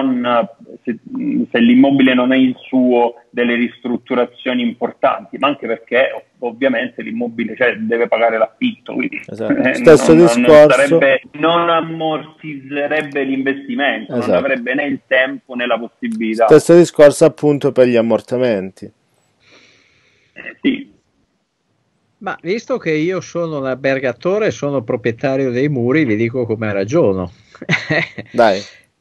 l'immobile non è il suo, delle ristrutturazioni importanti, ma anche perché ovviamente l'immobile, cioè, deve pagare l'affitto, quindi stesso discorso, non ammortizzerebbe l'investimento, non avrebbe né il tempo né la possibilità. Stesso discorso appunto per gli ammortamenti. Sì. Ma visto che io sono un albergatore, sono proprietario dei muri, vi dico come ragiono. Dai.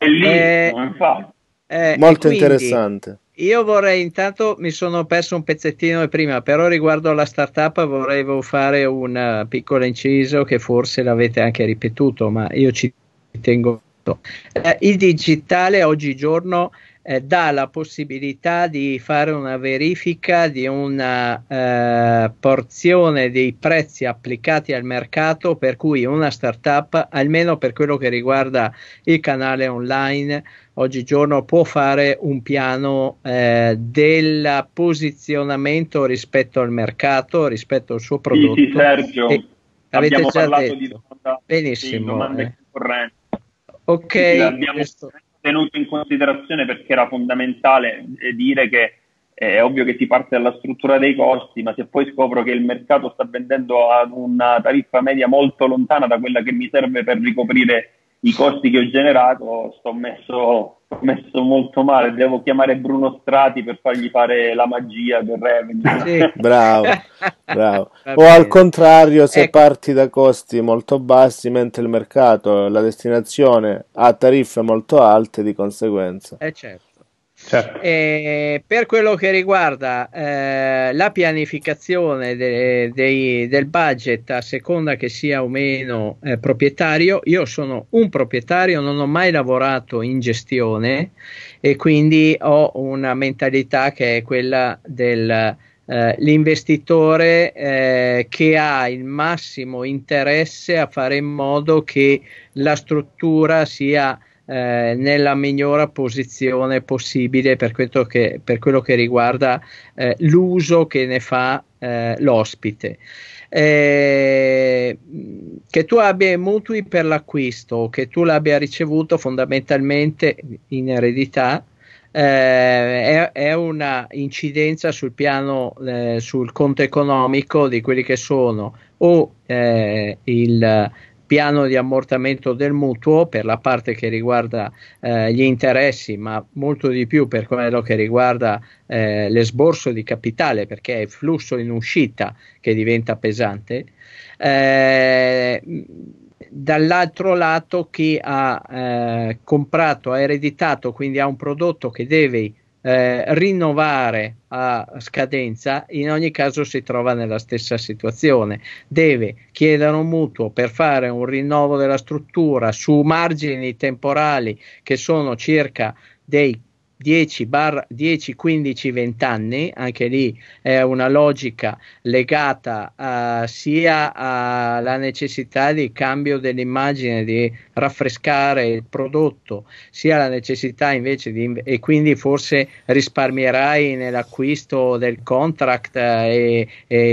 Molto interessante. Io vorrei, intanto mi sono perso un pezzettino prima, però riguardo alla startup volevo fare un piccolo inciso che forse l'avete anche ripetuto, ma io ci tengo. Il digitale oggigiorno dà la possibilità di fare una verifica di una porzione dei prezzi applicati al mercato, per cui una startup, almeno per quello che riguarda il canale online, oggigiorno può fare un piano del posizionamento rispetto al mercato, rispetto al suo prodotto. Sì, Sergio, avete già parlato detto. Benissimo. Domande correnti. Ok, abbiamo tenuto in considerazione perché era fondamentale dire che è ovvio che si parte dalla struttura dei costi, ma se poi scopro che il mercato sta vendendo ad una tariffa media molto lontana da quella che mi serve per ricoprire i costi che ho generato, sto messo molto male. Devo chiamare Bruno Strati per fargli fare la magia del revenue. Sì. Bravo. O al contrario, se parti da costi molto bassi, mentre il mercato, la destinazione ha tariffe molto alte, di conseguenza. Certo. Per quello che riguarda la pianificazione del budget, a seconda che sia o meno proprietario, io sono un proprietario, non ho mai lavorato in gestione e quindi ho una mentalità che è quella dell'investitore che ha il massimo interesse a fare in modo che la struttura sia nella migliore posizione possibile per quello che riguarda l'uso che ne fa l'ospite. Che tu abbia i mutui per l'acquisto o che tu l'abbia ricevuto fondamentalmente in eredità, è una incidenza sul piano, sul conto economico di quelli che sono o il piano di ammortamento del mutuo per la parte che riguarda gli interessi, ma molto di più per quello che riguarda l'esborso di capitale, perché è il flusso in uscita che diventa pesante. Dall'altro lato, chi ha comprato, ha ereditato, quindi ha un prodotto che deve rinnovare a scadenza, in ogni caso si trova nella stessa situazione, deve chiedere un mutuo per fare un rinnovo della struttura su margini temporali che sono circa dei 10, 15, 20 anni. Anche lì è una logica legata sia alla necessità di cambio dell'immagine, di raffrescare il prodotto, sia alla necessità invece e quindi forse risparmierai nell'acquisto del contract e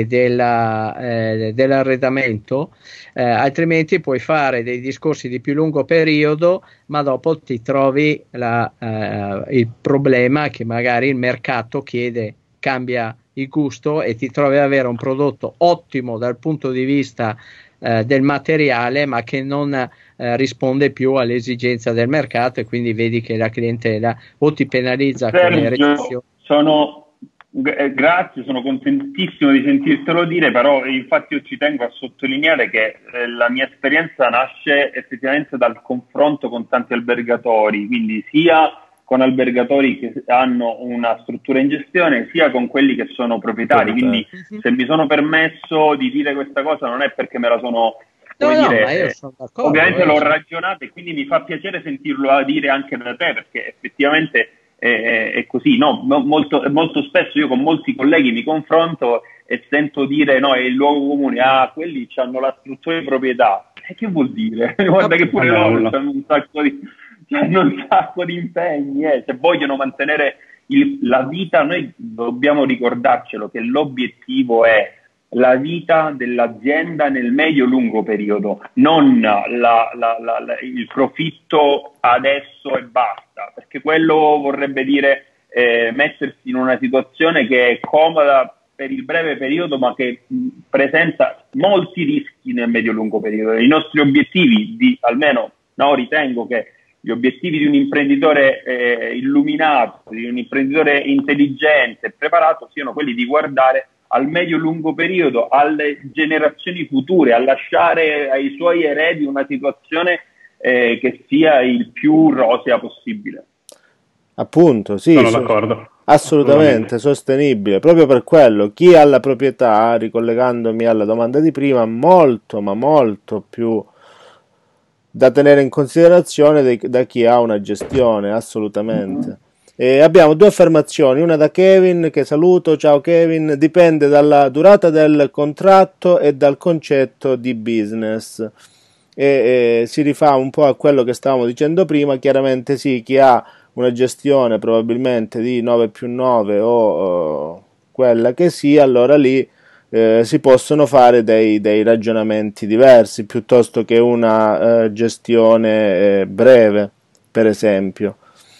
dell'arredamento, altrimenti puoi fare dei discorsi di più lungo periodo, ma dopo ti trovi il problema che magari il mercato cambia il gusto e ti trovi ad avere un prodotto ottimo dal punto di vista del materiale, ma che non risponde più all'esigenza del mercato, e quindi vedi che la clientela o ti penalizza con le recessioni. Grazie, sono contentissimo di sentirtelo dire, però infatti io ci tengo a sottolineare che la mia esperienza nasce effettivamente dal confronto con tanti albergatori, quindi sia con albergatori che hanno una struttura in gestione, sia con quelli che sono proprietari. Quindi se mi sono permesso di dire questa cosa non è perché me la sono... ma io sono d'accordo, ovviamente l'ho ragionata e quindi mi fa piacere sentirlo a dire anche da te, perché effettivamente è così, no? Molto spesso io con molti colleghi mi confronto e sento dire no, è il luogo comune, quelli hanno la struttura di proprietà. Che vuol dire? Guarda che pure loro hanno un sacco di impegni, se vogliono mantenere la vita, noi dobbiamo ricordarcelo che l'obiettivo è la vita dell'azienda nel medio-lungo periodo, non il profitto adesso e basta, perché quello vorrebbe dire mettersi in una situazione che è comoda per il breve periodo, ma che presenta molti rischi nel medio-lungo periodo. I nostri obiettivi, almeno ritengo che gli obiettivi di un imprenditore illuminato, di un imprenditore intelligente e preparato siano quelli di guardare al medio-lungo periodo, alle generazioni future, a lasciare ai suoi eredi una situazione che sia il più rosea possibile. Appunto, sì, sono d'accordo. Assolutamente sostenibile, proprio per quello chi ha la proprietà, ricollegandomi alla domanda di prima, molto ma molto più da tenere in considerazione da chi ha una gestione, assolutamente. E abbiamo due affermazioni, una da Kevin, che saluto, ciao Kevin, dipende dalla durata del contratto e dal concetto di business. E si rifà un po' a quello che stavamo dicendo prima. Chiaramente sì, chi ha una gestione probabilmente di 9+9 o quella che sia, allora lì si possono fare dei ragionamenti diversi piuttosto che una gestione breve, per esempio.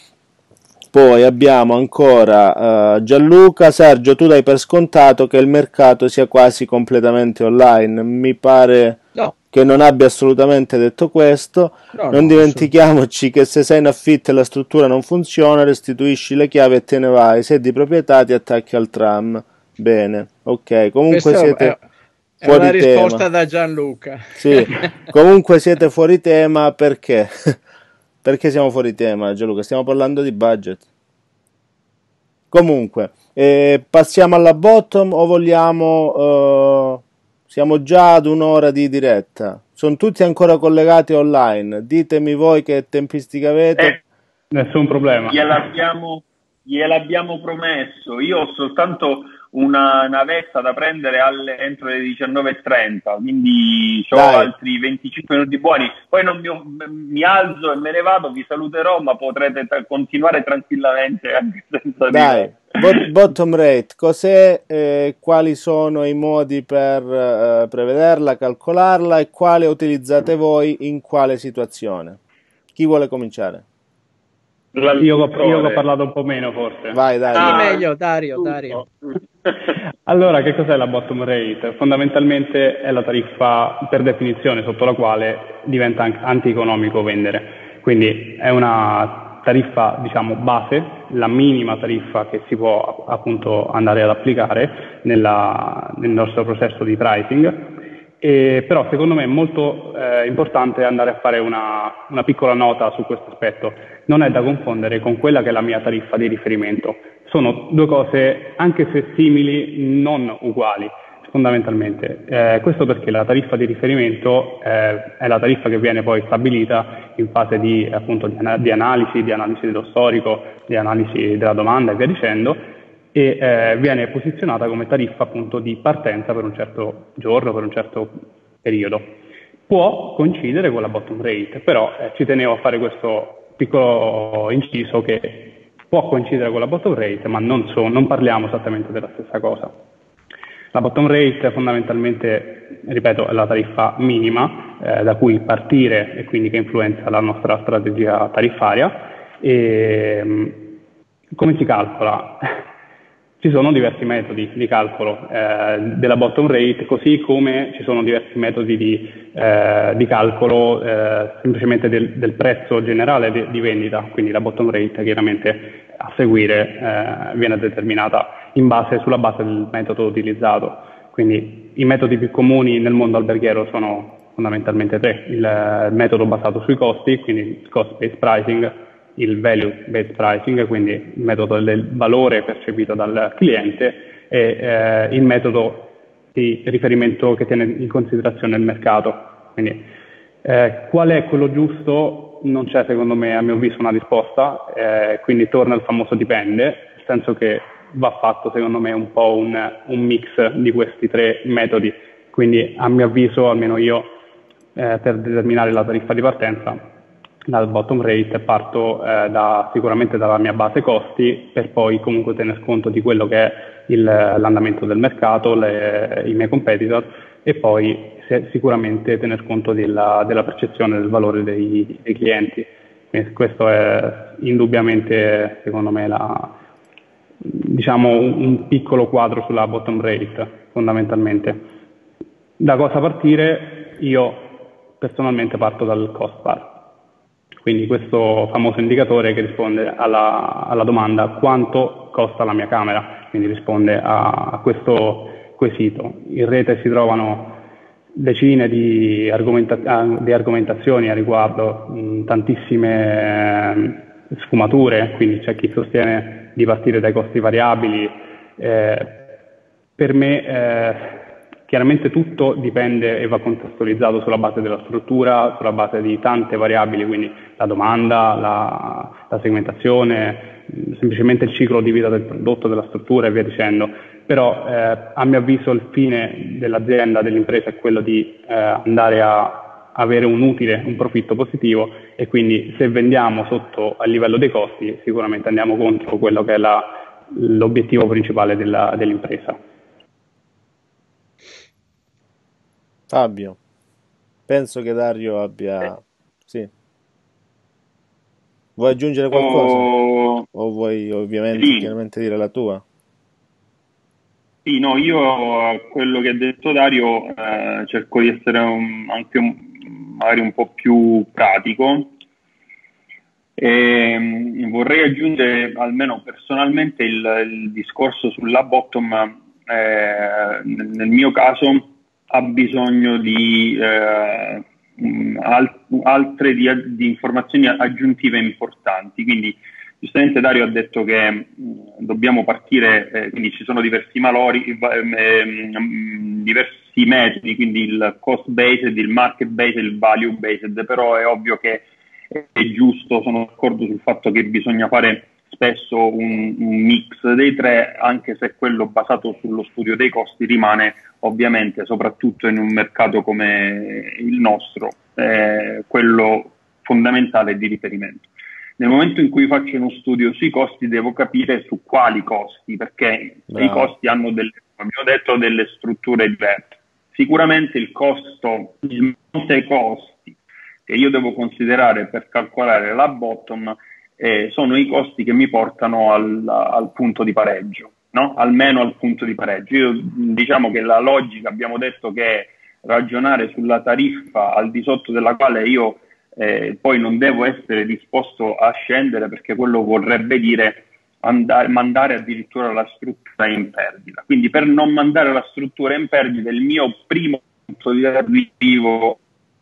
Poi abbiamo ancora Gianluca. Sergio, tu dai per scontato che il mercato sia quasi completamente online. Mi pare che non abbia assolutamente detto questo. Non dimentichiamoci che se sei in affitto e la struttura non funziona, restituisci le chiavi e te ne vai. Se di proprietà ti attacchi al tram. Bene, ok. Comunque questo siete fuori tema. È una risposta da Gianluca. Sì, comunque siete fuori tema perché? Perché siamo fuori tema, Gianluca? Stiamo parlando di budget. Comunque, passiamo alla bottom o vogliamo... siamo già ad un'ora di diretta. Sono tutti ancora collegati online. Ditemi voi che tempistica avete. Nessun problema. Gliel'abbiamo promesso. Io ho soltanto una navetta da prendere entro le 19:30, quindi ho altri 25 minuti buoni. Poi non mi alzo e me ne vado, vi saluterò, ma potrete continuare tranquillamente anche senza Dai, bottom rate, cos'è, quali sono i modi per prevederla, calcolarla e quale utilizzate voi in quale situazione? Chi vuole cominciare? Io ho parlato un po' meno forse. Vai, Dario. Meglio, Dario. Allora, che cos'è la bottom rate? Fondamentalmente è la tariffa per definizione sotto la quale diventa antieconomico vendere. Quindi è una tariffa, diciamo, base, la minima tariffa che si può appunto andare ad applicare nel nostro processo di pricing. Però secondo me è molto importante andare a fare una piccola nota su questo aspetto. Non è da confondere con quella che è la mia tariffa di riferimento. Sono due cose, anche se simili, non uguali, fondamentalmente. Questo perché la tariffa di riferimento è la tariffa che viene poi stabilita in fase di analisi dello storico, di analisi della domanda e via dicendo, e viene posizionata come tariffa appunto di partenza per un certo giorno, per un certo periodo. Può coincidere con la bottom rate, però ci tenevo a fare questo piccolo inciso che può coincidere con la bottom rate, ma non parliamo esattamente della stessa cosa. La bottom rate fondamentalmente, ripeto, è la tariffa minima da cui partire e quindi che influenza la nostra strategia tariffaria. E come si calcola? Ci sono diversi metodi di calcolo della bottom rate, così come ci sono diversi metodi di calcolo semplicemente del prezzo generale di vendita, quindi la bottom rate chiaramente a seguire viene determinata sulla base del metodo utilizzato. Quindi i metodi più comuni nel mondo alberghiero sono fondamentalmente tre: il metodo basato sui costi, quindi cost-based pricing, il value-based pricing, quindi il metodo del valore percepito dal cliente, e il metodo di riferimento che tiene in considerazione il mercato. Quindi qual è quello giusto? Non c'è, secondo me, a mio avviso, una risposta, quindi torna il famoso dipende, nel senso che va fatto, secondo me, un po' un mix di questi tre metodi. Quindi a mio avviso, almeno io, per determinare la tariffa di partenza, dal bottom rate, parto sicuramente dalla mia base costi, per poi comunque tener conto di quello che è l'andamento del mercato, i miei competitor, e poi sicuramente tener conto della percezione del valore dei clienti. E questo è indubbiamente, secondo me, diciamo un piccolo quadro sulla bottom rate, fondamentalmente. Da cosa partire? Io personalmente parto dal cost bar. Quindi questo famoso indicatore che risponde alla domanda quanto costa la mia camera, quindi risponde a questo quesito. In rete si trovano decine di argomentazioni a riguardo, tantissime sfumature, quindi c'è chi sostiene di partire dai costi variabili. Per me chiaramente tutto dipende e va contestualizzato sulla base della struttura, sulla base di tante variabili, quindi la domanda, la segmentazione, semplicemente il ciclo di vita del prodotto, della struttura e via dicendo. Però a mio avviso il fine dell'azienda, dell'impresa è quello di andare a avere un utile, un profitto positivo, e quindi se vendiamo sotto al livello dei costi sicuramente andiamo contro quello che è l'obiettivo principale dell'impresa. Fabio, penso che Dario abbia... Sì. Vuoi aggiungere qualcosa? O vuoi ovviamente Sì. chiaramente dire la tua? Sì, no, io a quello che ha detto Dario cerco di essere magari un po' più pratico. Vorrei aggiungere almeno personalmente il discorso sulla bottom. Nel mio caso ha bisogno di altre di informazioni aggiuntive importanti. Quindi giustamente Dario ha detto che dobbiamo partire, quindi ci sono diversi diversi metodi, quindi il cost based, il market based, il value based, però è ovvio che è giusto, sono d'accordo sul fatto che bisogna fare spesso un mix dei tre, anche se quello basato sullo studio dei costi rimane ovviamente, soprattutto in un mercato come il nostro, quello fondamentale di riferimento. Nel momento in cui faccio uno studio sui costi devo capire su quali costi, perché i costi hanno abbiamo detto, delle strutture diverse. Sicuramente il monte costi che io devo considerare per calcolare la bottom sono i costi che mi portano al punto di pareggio, no? Almeno al punto di pareggio. Io diciamo che la logica, abbiamo detto, che è ragionare sulla tariffa al di sotto della quale io poi non devo essere disposto a scendere, perché quello vorrebbe dire mandare addirittura la struttura in perdita. Quindi per non mandare la struttura in perdita, il mio primo punto di arrivo,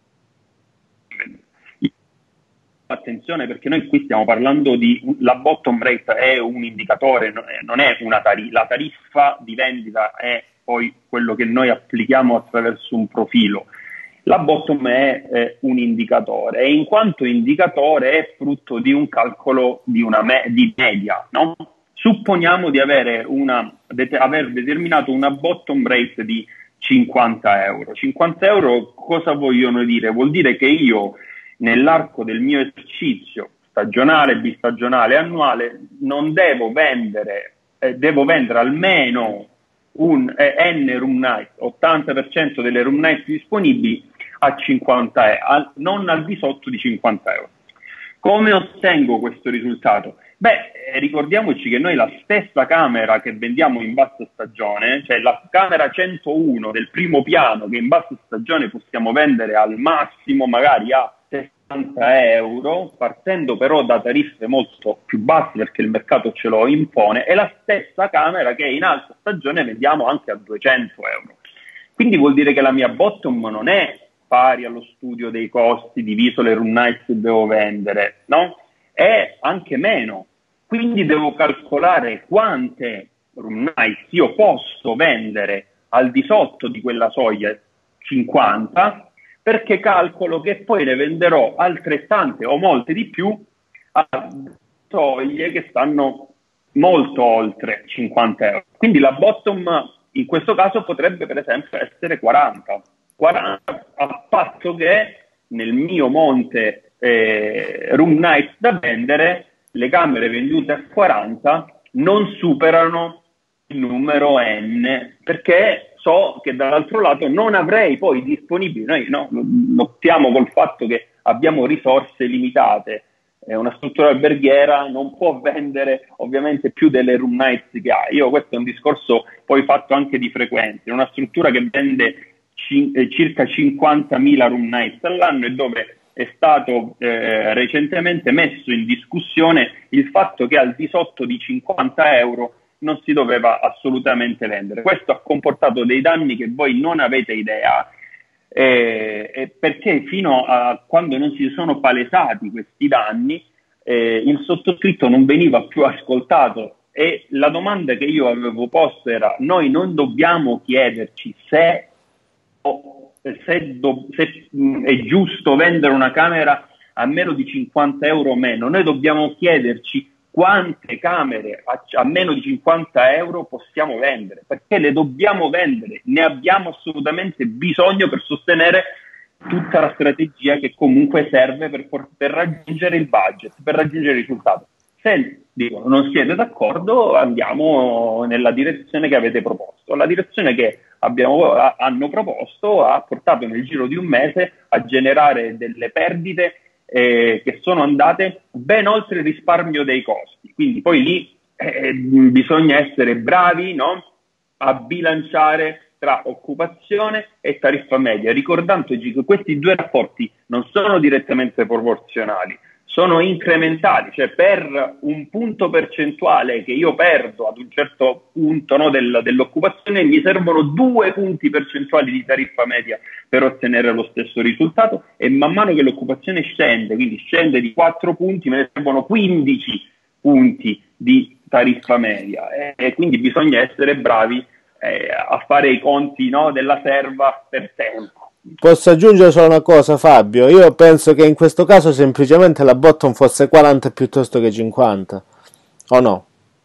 attenzione, perché noi qui stiamo parlando la bottom rate è un indicatore, non è una tariffa. La tariffa di vendita è poi quello che noi applichiamo attraverso un profilo. La bottom è un indicatore, e in quanto indicatore è frutto di un calcolo di media, no? Supponiamo di aver determinato una bottom rate di 50 euro. 50 euro cosa vogliono dire? Vuol dire che io nell'arco del mio esercizio stagionale, bistagionale, annuale, non devo vendere, devo vendere almeno un N room night, 80% delle room night disponibili a 50 euro, non al di sotto di 50 euro. Come ottengo questo risultato? Ricordiamoci che noi la stessa camera che vendiamo in bassa stagione, cioè la camera 101 del primo piano, che in bassa stagione possiamo vendere al massimo magari a 60 euro, partendo però da tariffe molto più basse perché il mercato ce lo impone, è la stessa camera che in alta stagione vendiamo anche a 200 euro. Quindi vuol dire che la mia bottom non è pari allo studio dei costi diviso le room nights che devo vendere, no? È anche meno. Quindi devo calcolare quante room nights io posso vendere al di sotto di quella soglia 50, perché calcolo che poi ne venderò altrettante o molte di più a soglie che stanno molto oltre 50 euro. Quindi la bottom in questo caso potrebbe per esempio essere 40, a patto che nel mio monte room nights da vendere, le camere vendute a 40 non superano il numero N, perché so che dall'altro lato non avrei poi disponibili, noi lottiamo col fatto che abbiamo risorse limitate, una struttura alberghiera non può vendere ovviamente più delle room nights che ha. Questo è un discorso poi fatto anche di frequenza, una struttura che vende circa 50.000 room nights all'anno e dove è stato recentemente messo in discussione il fatto che al di sotto di 50 euro non si doveva assolutamente vendere. Questo ha comportato dei danni che voi non avete idea, perché fino a quando non si sono palesati questi danni il sottoscritto non veniva più ascoltato, e la domanda che io avevo posto era: noi non dobbiamo chiederci se è giusto vendere una camera a meno di 50 euro o meno, noi dobbiamo chiederci quante camere a meno di 50 euro possiamo vendere, perché le dobbiamo vendere, ne abbiamo assolutamente bisogno per sostenere tutta la strategia che comunque serve per raggiungere il budget, per raggiungere il risultato. Se non siete d'accordo, andiamo nella direzione che avete proposto. La direzione che hanno proposto ha portato nel giro di un mese a generare delle perdite che sono andate ben oltre il risparmio dei costi. Quindi poi lì bisogna essere bravi, no? A bilanciare tra occupazione e tariffa media, ricordandoci che questi due rapporti non sono direttamente proporzionali, sono incrementali, cioè per un punto percentuale che io perdo ad un certo punto, no, dell'occupazione, mi servono 2 punti percentuali di tariffa media per ottenere lo stesso risultato, e man mano che l'occupazione scende, quindi scende di 4 punti, me ne servono 15 punti di tariffa media, e quindi bisogna essere bravi a fare i conti, no, della serva per tempo. Posso aggiungere solo una cosa, Fabio? Io penso che in questo caso semplicemente la bottom fosse 40 piuttosto che 50, o no?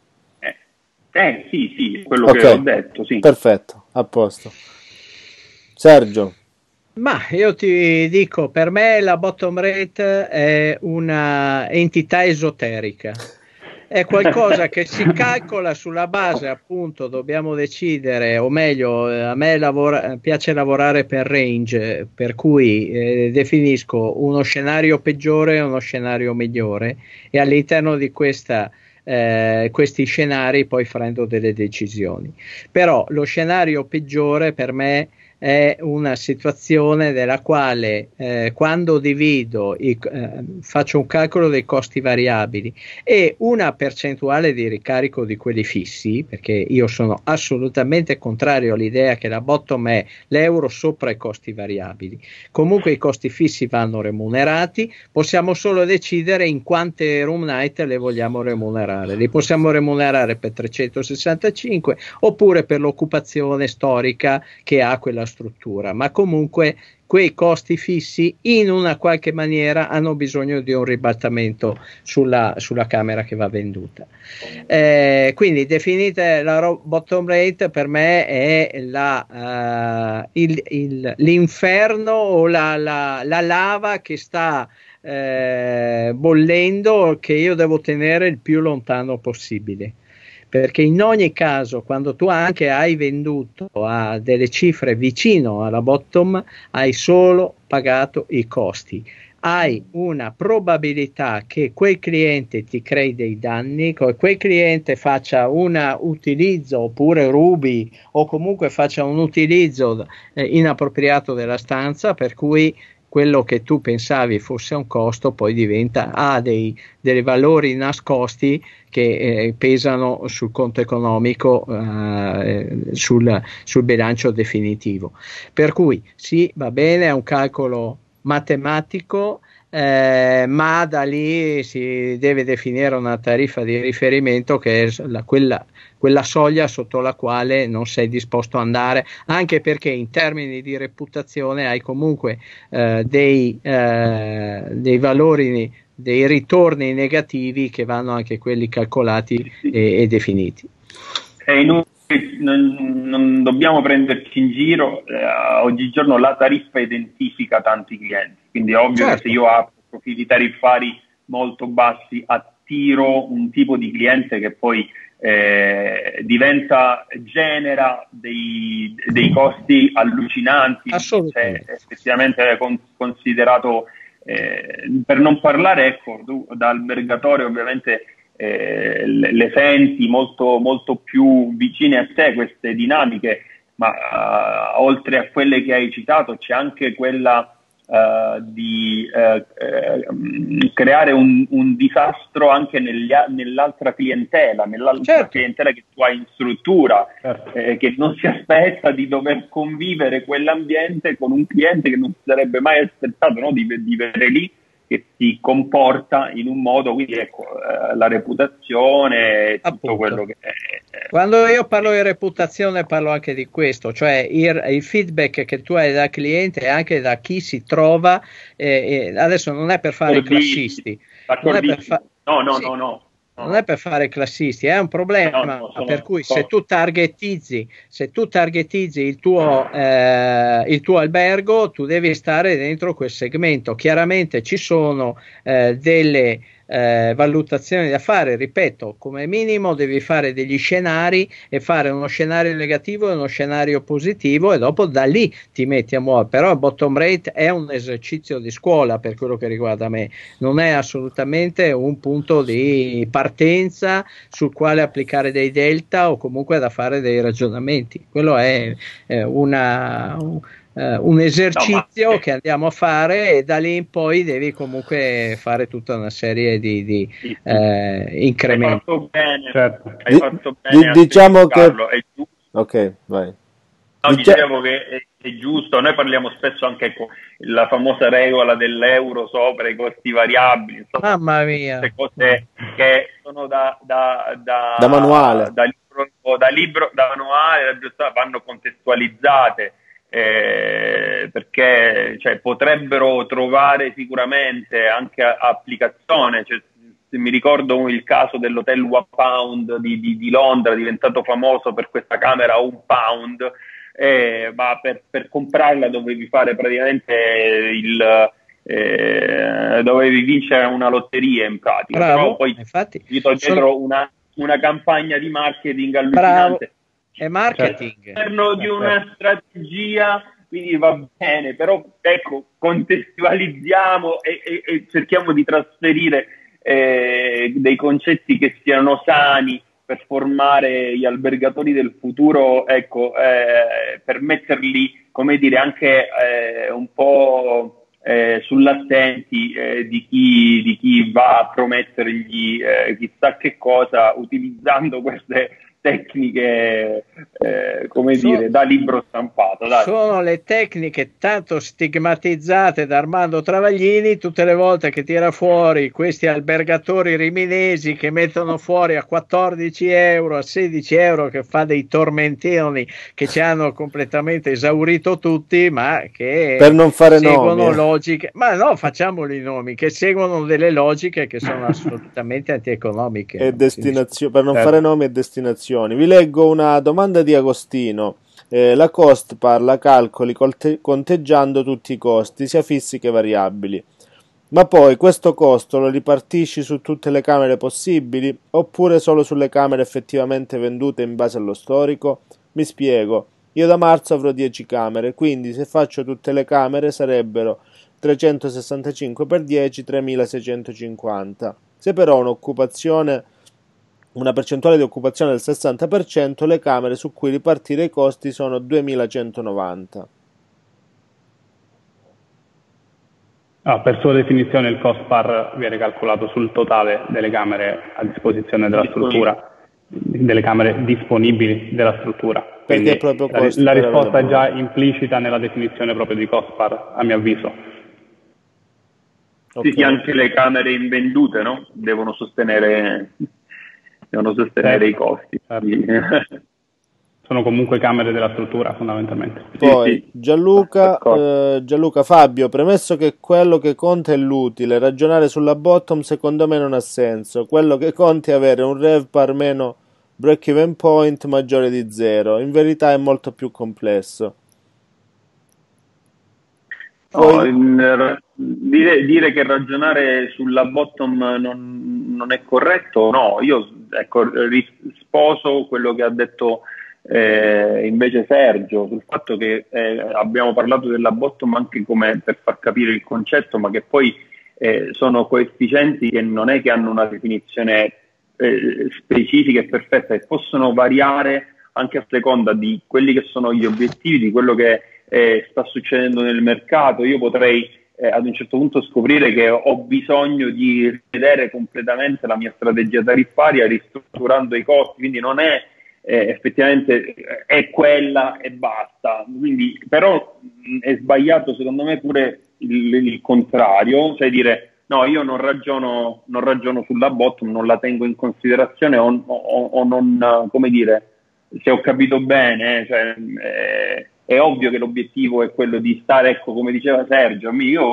Sì, quello che ho detto, sì. Perfetto, a posto. Sergio? Ma io ti dico, per me la bottom rate è una entità esoterica. È qualcosa che si calcola sulla base, appunto, dobbiamo decidere, o meglio, a me piace lavorare per range, per cui definisco uno scenario peggiore e uno scenario migliore, e all'interno di questi scenari poi prendo delle decisioni. Però lo scenario peggiore per me è una situazione della quale quando divido, faccio un calcolo dei costi variabili e una percentuale di ricarico di quelli fissi, perché io sono assolutamente contrario all'idea che la bottom è l'euro sopra i costi variabili. Comunque i costi fissi vanno remunerati, possiamo solo decidere in quante room night le vogliamo remunerare. Li possiamo remunerare per 365 oppure per l'occupazione storica che ha quella struttura, ma comunque quei costi fissi in una qualche maniera hanno bisogno di un ribaltamento sulla camera che va venduta. Quindi definite la bottom rate, per me è l'inferno o la lava che sta bollendo, che io devo tenere il più lontano possibile. Perché in ogni caso, quando tu anche hai venduto a delle cifre vicino alla bottom, hai solo pagato i costi. Hai una probabilità che quel cliente ti crei dei danni, che quel cliente faccia un utilizzo oppure rubi o comunque faccia un utilizzo inappropriato della stanza, per cui quello che tu pensavi fosse un costo poi ha dei valori nascosti che pesano sul conto economico, sul bilancio definitivo. Per cui sì, va bene, è un calcolo matematico, ma da lì si deve definire una tariffa di riferimento che è quella soglia sotto la quale non sei disposto ad andare, anche perché in termini di reputazione hai comunque dei valori, dei ritorni negativi che vanno anche quelli calcolati e definiti. Non dobbiamo prenderci in giro, oggigiorno la tariffa identifica tanti clienti, quindi è ovvio che se io apro profili tariffari molto bassi, attiro un tipo di cliente che poi genera dei costi allucinanti, se effettivamente considerato, per non parlare, ecco, tu da albergatore ovviamente le senti molto, molto più vicine a te queste dinamiche, ma oltre a quelle che hai citato c'è anche quella di creare un disastro anche nell'altra clientela, clientela che tu hai in struttura, che non si aspetta di dover convivere quell'ambiente con un cliente che non si sarebbe mai aspettato, no, di vivere lì, che si comporta in un modo, quindi ecco, la reputazione, tutto quello che è. Quando io parlo di reputazione parlo anche di questo, cioè il feedback che tu hai dal cliente e anche da chi si trova, adesso non è per fare i classisti, non è per fare classisti, è un problema per cui se tu targetizzi il tuo albergo, tu devi stare dentro quel segmento. Chiaramente ci sono delle valutazioni da fare, ripeto, come minimo devi fare degli scenari e fare uno scenario negativo e uno scenario positivo e dopo da lì ti metti a muovere. Però il bottom rate è un esercizio di scuola per quello che riguarda me, non è assolutamente un punto di partenza sul quale applicare dei delta o comunque da fare dei ragionamenti. Quello è un esercizio che andiamo a fare e da lì in poi devi comunque fare tutta una serie di incrementi. Hai fatto bene, diciamo che ok, vai. No, dicevo che è giusto, noi parliamo spesso anche con la famosa regola dell'euro sopra i costi variabili, insomma, mamma mia, queste cose che sono da manuale, da manuale, vanno contestualizzate, perché potrebbero trovare sicuramente anche applicazione. Mi ricordo il caso dell'hotel One Pound di Londra, diventato famoso per questa camera un pound, ma per comprarla dovevi fare praticamente dovevi vincere una lotteria in pratica. Bravo, però poi infatti dietro una campagna di marketing allucinante. È marketing all'interno di una strategia, quindi va bene, però ecco, contestualizziamo e cerchiamo di trasferire dei concetti che siano sani per formare gli albergatori del futuro, ecco, per metterli, come dire, anche un po' sull'attenti di chi va a promettergli chissà che cosa utilizzando queste tecniche, come dire, da libro stampato. Dai. Sono le tecniche tanto stigmatizzate da Armando Travaglini tutte le volte che tira fuori questi albergatori riminesi che mettono fuori a 14 euro, a 16 euro, che fa dei tormentoni che ci hanno completamente esaurito tutti, ma che per non fare seguono nomi, logiche, ma no, facciamoli i nomi, che seguono delle logiche che sono assolutamente antieconomiche e destinazioni, per non fare nomi e destinazioni. Vi leggo una domanda di Agostino. La cost parla calcoli conteggiando tutti i costi, sia fissi che variabili. Ma poi questo costo lo ripartisci su tutte le camere possibili oppure solo sulle camere effettivamente vendute in base allo storico? Mi spiego. Io da marzo avrò 10 camere, quindi se faccio tutte le camere sarebbero 365 per 10, 3650. Se però una percentuale di occupazione del 60%, le camere su cui ripartire i costi sono 2190. Per sua definizione il cost par viene calcolato sul totale delle camere a disposizione della struttura, delle camere disponibili della struttura. Perché proprio la risposta è già implicita nella definizione proprio di cost par, a mio avviso. Okay. Sì, anche le camere invendute, no? Devono sostenere i costi. Certo. Sono comunque camere della struttura fondamentalmente. Poi Gianluca, Fabio, premesso che quello che conta è l'utile, ragionare sulla bottom secondo me non ha senso. Quello che conta è avere un RevPAR meno break-even point maggiore di 0. In verità è molto più complesso. No, dire che ragionare sulla bottom non è corretto, no, io ecco, sposo quello che ha detto invece Sergio sul fatto che abbiamo parlato della bottom anche come per far capire il concetto, ma che poi sono coefficienti che non è che hanno una definizione specifica e perfetta, e possono variare anche a seconda di quelli che sono gli obiettivi, di quello che sta succedendo nel mercato. Io potrei ad un certo punto scoprire che ho bisogno di rivedere completamente la mia strategia tariffaria ristrutturando i costi, quindi non è effettivamente è quella e basta. Quindi, però è sbagliato secondo me pure il contrario, cioè dire no, io non ragiono sulla bottom, non la tengo in considerazione o non, come dire, se ho capito bene, cioè, è ovvio che l'obiettivo è quello di stare, ecco, come diceva Sergio,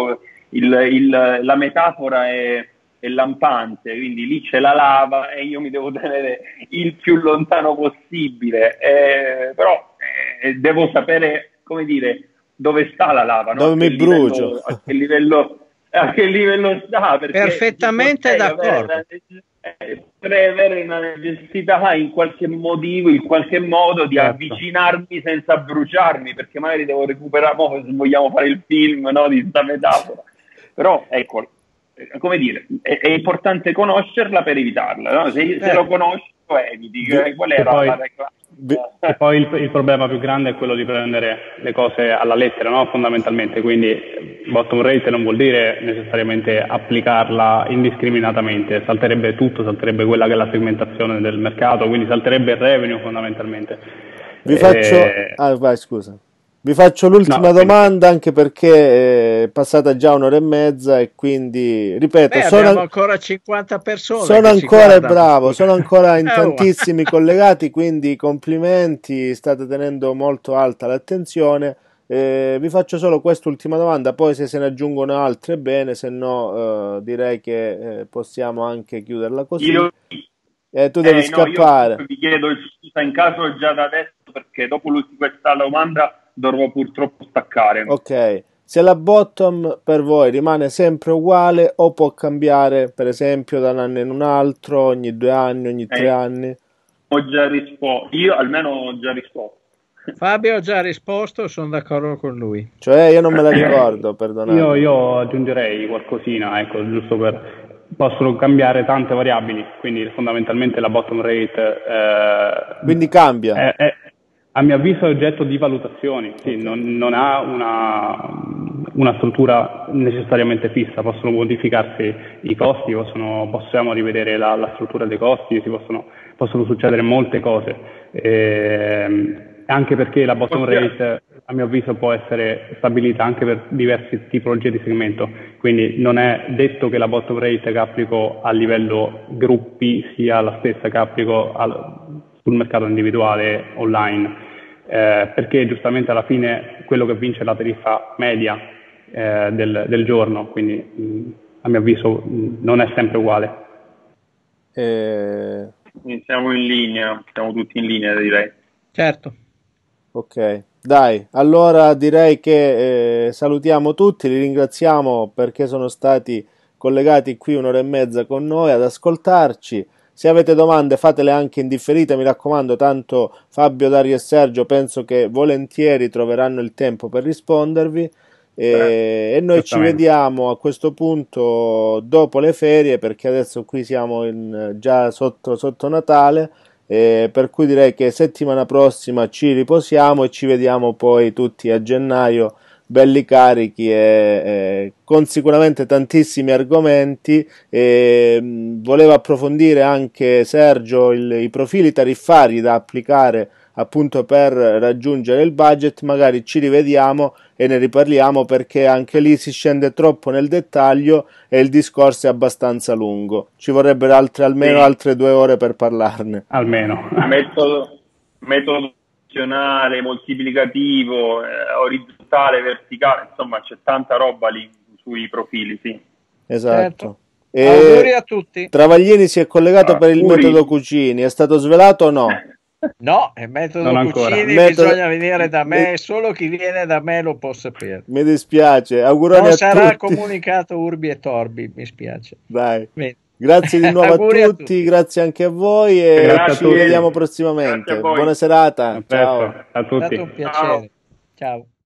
la metafora è lampante, quindi lì c'è la lava e io mi devo tenere il più lontano possibile, però devo sapere, come dire, dove sta la lava, no? Dove mi brucio. A che livello sta? Perché perfettamente d'accordo. Potrei avere una necessità in qualche modo di avvicinarmi senza bruciarmi, perché magari devo recuperare, se vogliamo fare il film, no, di questa metafora. Però ecco, come dire, è importante conoscerla per evitarla, no? Se lo conosci lo eviti. Qual era la regola? E poi il problema più grande è quello di prendere le cose alla lettera, no? Fondamentalmente, quindi bottom rate non vuol dire necessariamente applicarla indiscriminatamente, salterebbe tutto, salterebbe quella che è la segmentazione del mercato, quindi salterebbe il revenue fondamentalmente. Vai, scusa. Vi faccio l'ultima domanda, anche perché è passata già un'ora e mezza e quindi, ripeto, abbiamo ancora 50 persone. Sono ancora bravo, sono ancora in tantissimi collegati, quindi complimenti, state tenendo molto alta l'attenzione. Vi faccio solo quest'ultima domanda, poi se ne aggiungono altre bene, se no direi che possiamo anche chiuderla così. Tu devi scappare. Io vi chiedo scusa in caso già da adesso, perché dopo questa domanda dovrò purtroppo staccare. Ok, se la bottom per voi rimane sempre uguale o può cambiare, per esempio, da un anno in un altro, ogni 2 anni, ogni 3 anni? Ho già risposto, io almeno ho già risposto. Fabio ha già risposto, sono d'accordo con lui. Cioè io non me la ricordo, perdonate. Io aggiungerei qualcosina, ecco, giusto possono cambiare tante variabili, quindi fondamentalmente la bottom rate quindi cambia. A mio avviso è oggetto di valutazioni, sì, non ha una struttura necessariamente fissa, possono modificarsi i costi, possiamo rivedere la struttura dei costi, possono succedere molte cose, anche perché la bottom rate a mio avviso può essere stabilita anche per diverse tipologie di segmento, quindi non è detto che la bottom rate che applico a livello gruppi sia la stessa che applico sul mercato individuale online, perché giustamente alla fine quello che vince è la tariffa media del giorno, quindi a mio avviso non è sempre uguale. Siamo in linea, siamo tutti in linea, direi. Certo. Ok, dai, allora direi che salutiamo tutti, li ringraziamo perché sono stati collegati qui un'ora e mezza con noi ad ascoltarci. Se avete domande fatele anche in differita, mi raccomando, tanto Fabio, Dario e Sergio penso che volentieri troveranno il tempo per rispondervi, e noi ci vediamo a questo punto dopo le ferie, perché adesso qui siamo già sotto Natale, per cui direi che settimana prossima ci riposiamo e ci vediamo poi tutti a gennaio belli carichi e con sicuramente tantissimi argomenti. Volevo approfondire anche Sergio i profili tariffari da applicare appunto per raggiungere il budget. Magari ci rivediamo e ne riparliamo, perché anche lì si scende troppo nel dettaglio e il discorso è abbastanza lungo, ci vorrebbero almeno altre 2 ore per parlarne almeno. Metodo moltiplicativo, orizzontale, verticale, insomma c'è tanta roba lì sui profili, sì. Esatto. Auguri a tutti. Travaglini si è collegato per il metodo Cucini, è stato svelato o no? No, è metodo Non ancora. Cucini, Metodo- bisogna venire da me, solo chi viene da me lo può sapere. Mi dispiace, auguroni Non a sarà tutti. comunicato urbi e torbi, mi spiace. Dai. Bene. Grazie di nuovo Auguri a a tutti, tutti. grazie anche a voi e Grazie a ci tutti. vediamo Grazie prossimamente. a voi. Buona serata, A ciao. presto, a È tutti. stato un piacere. Ciao.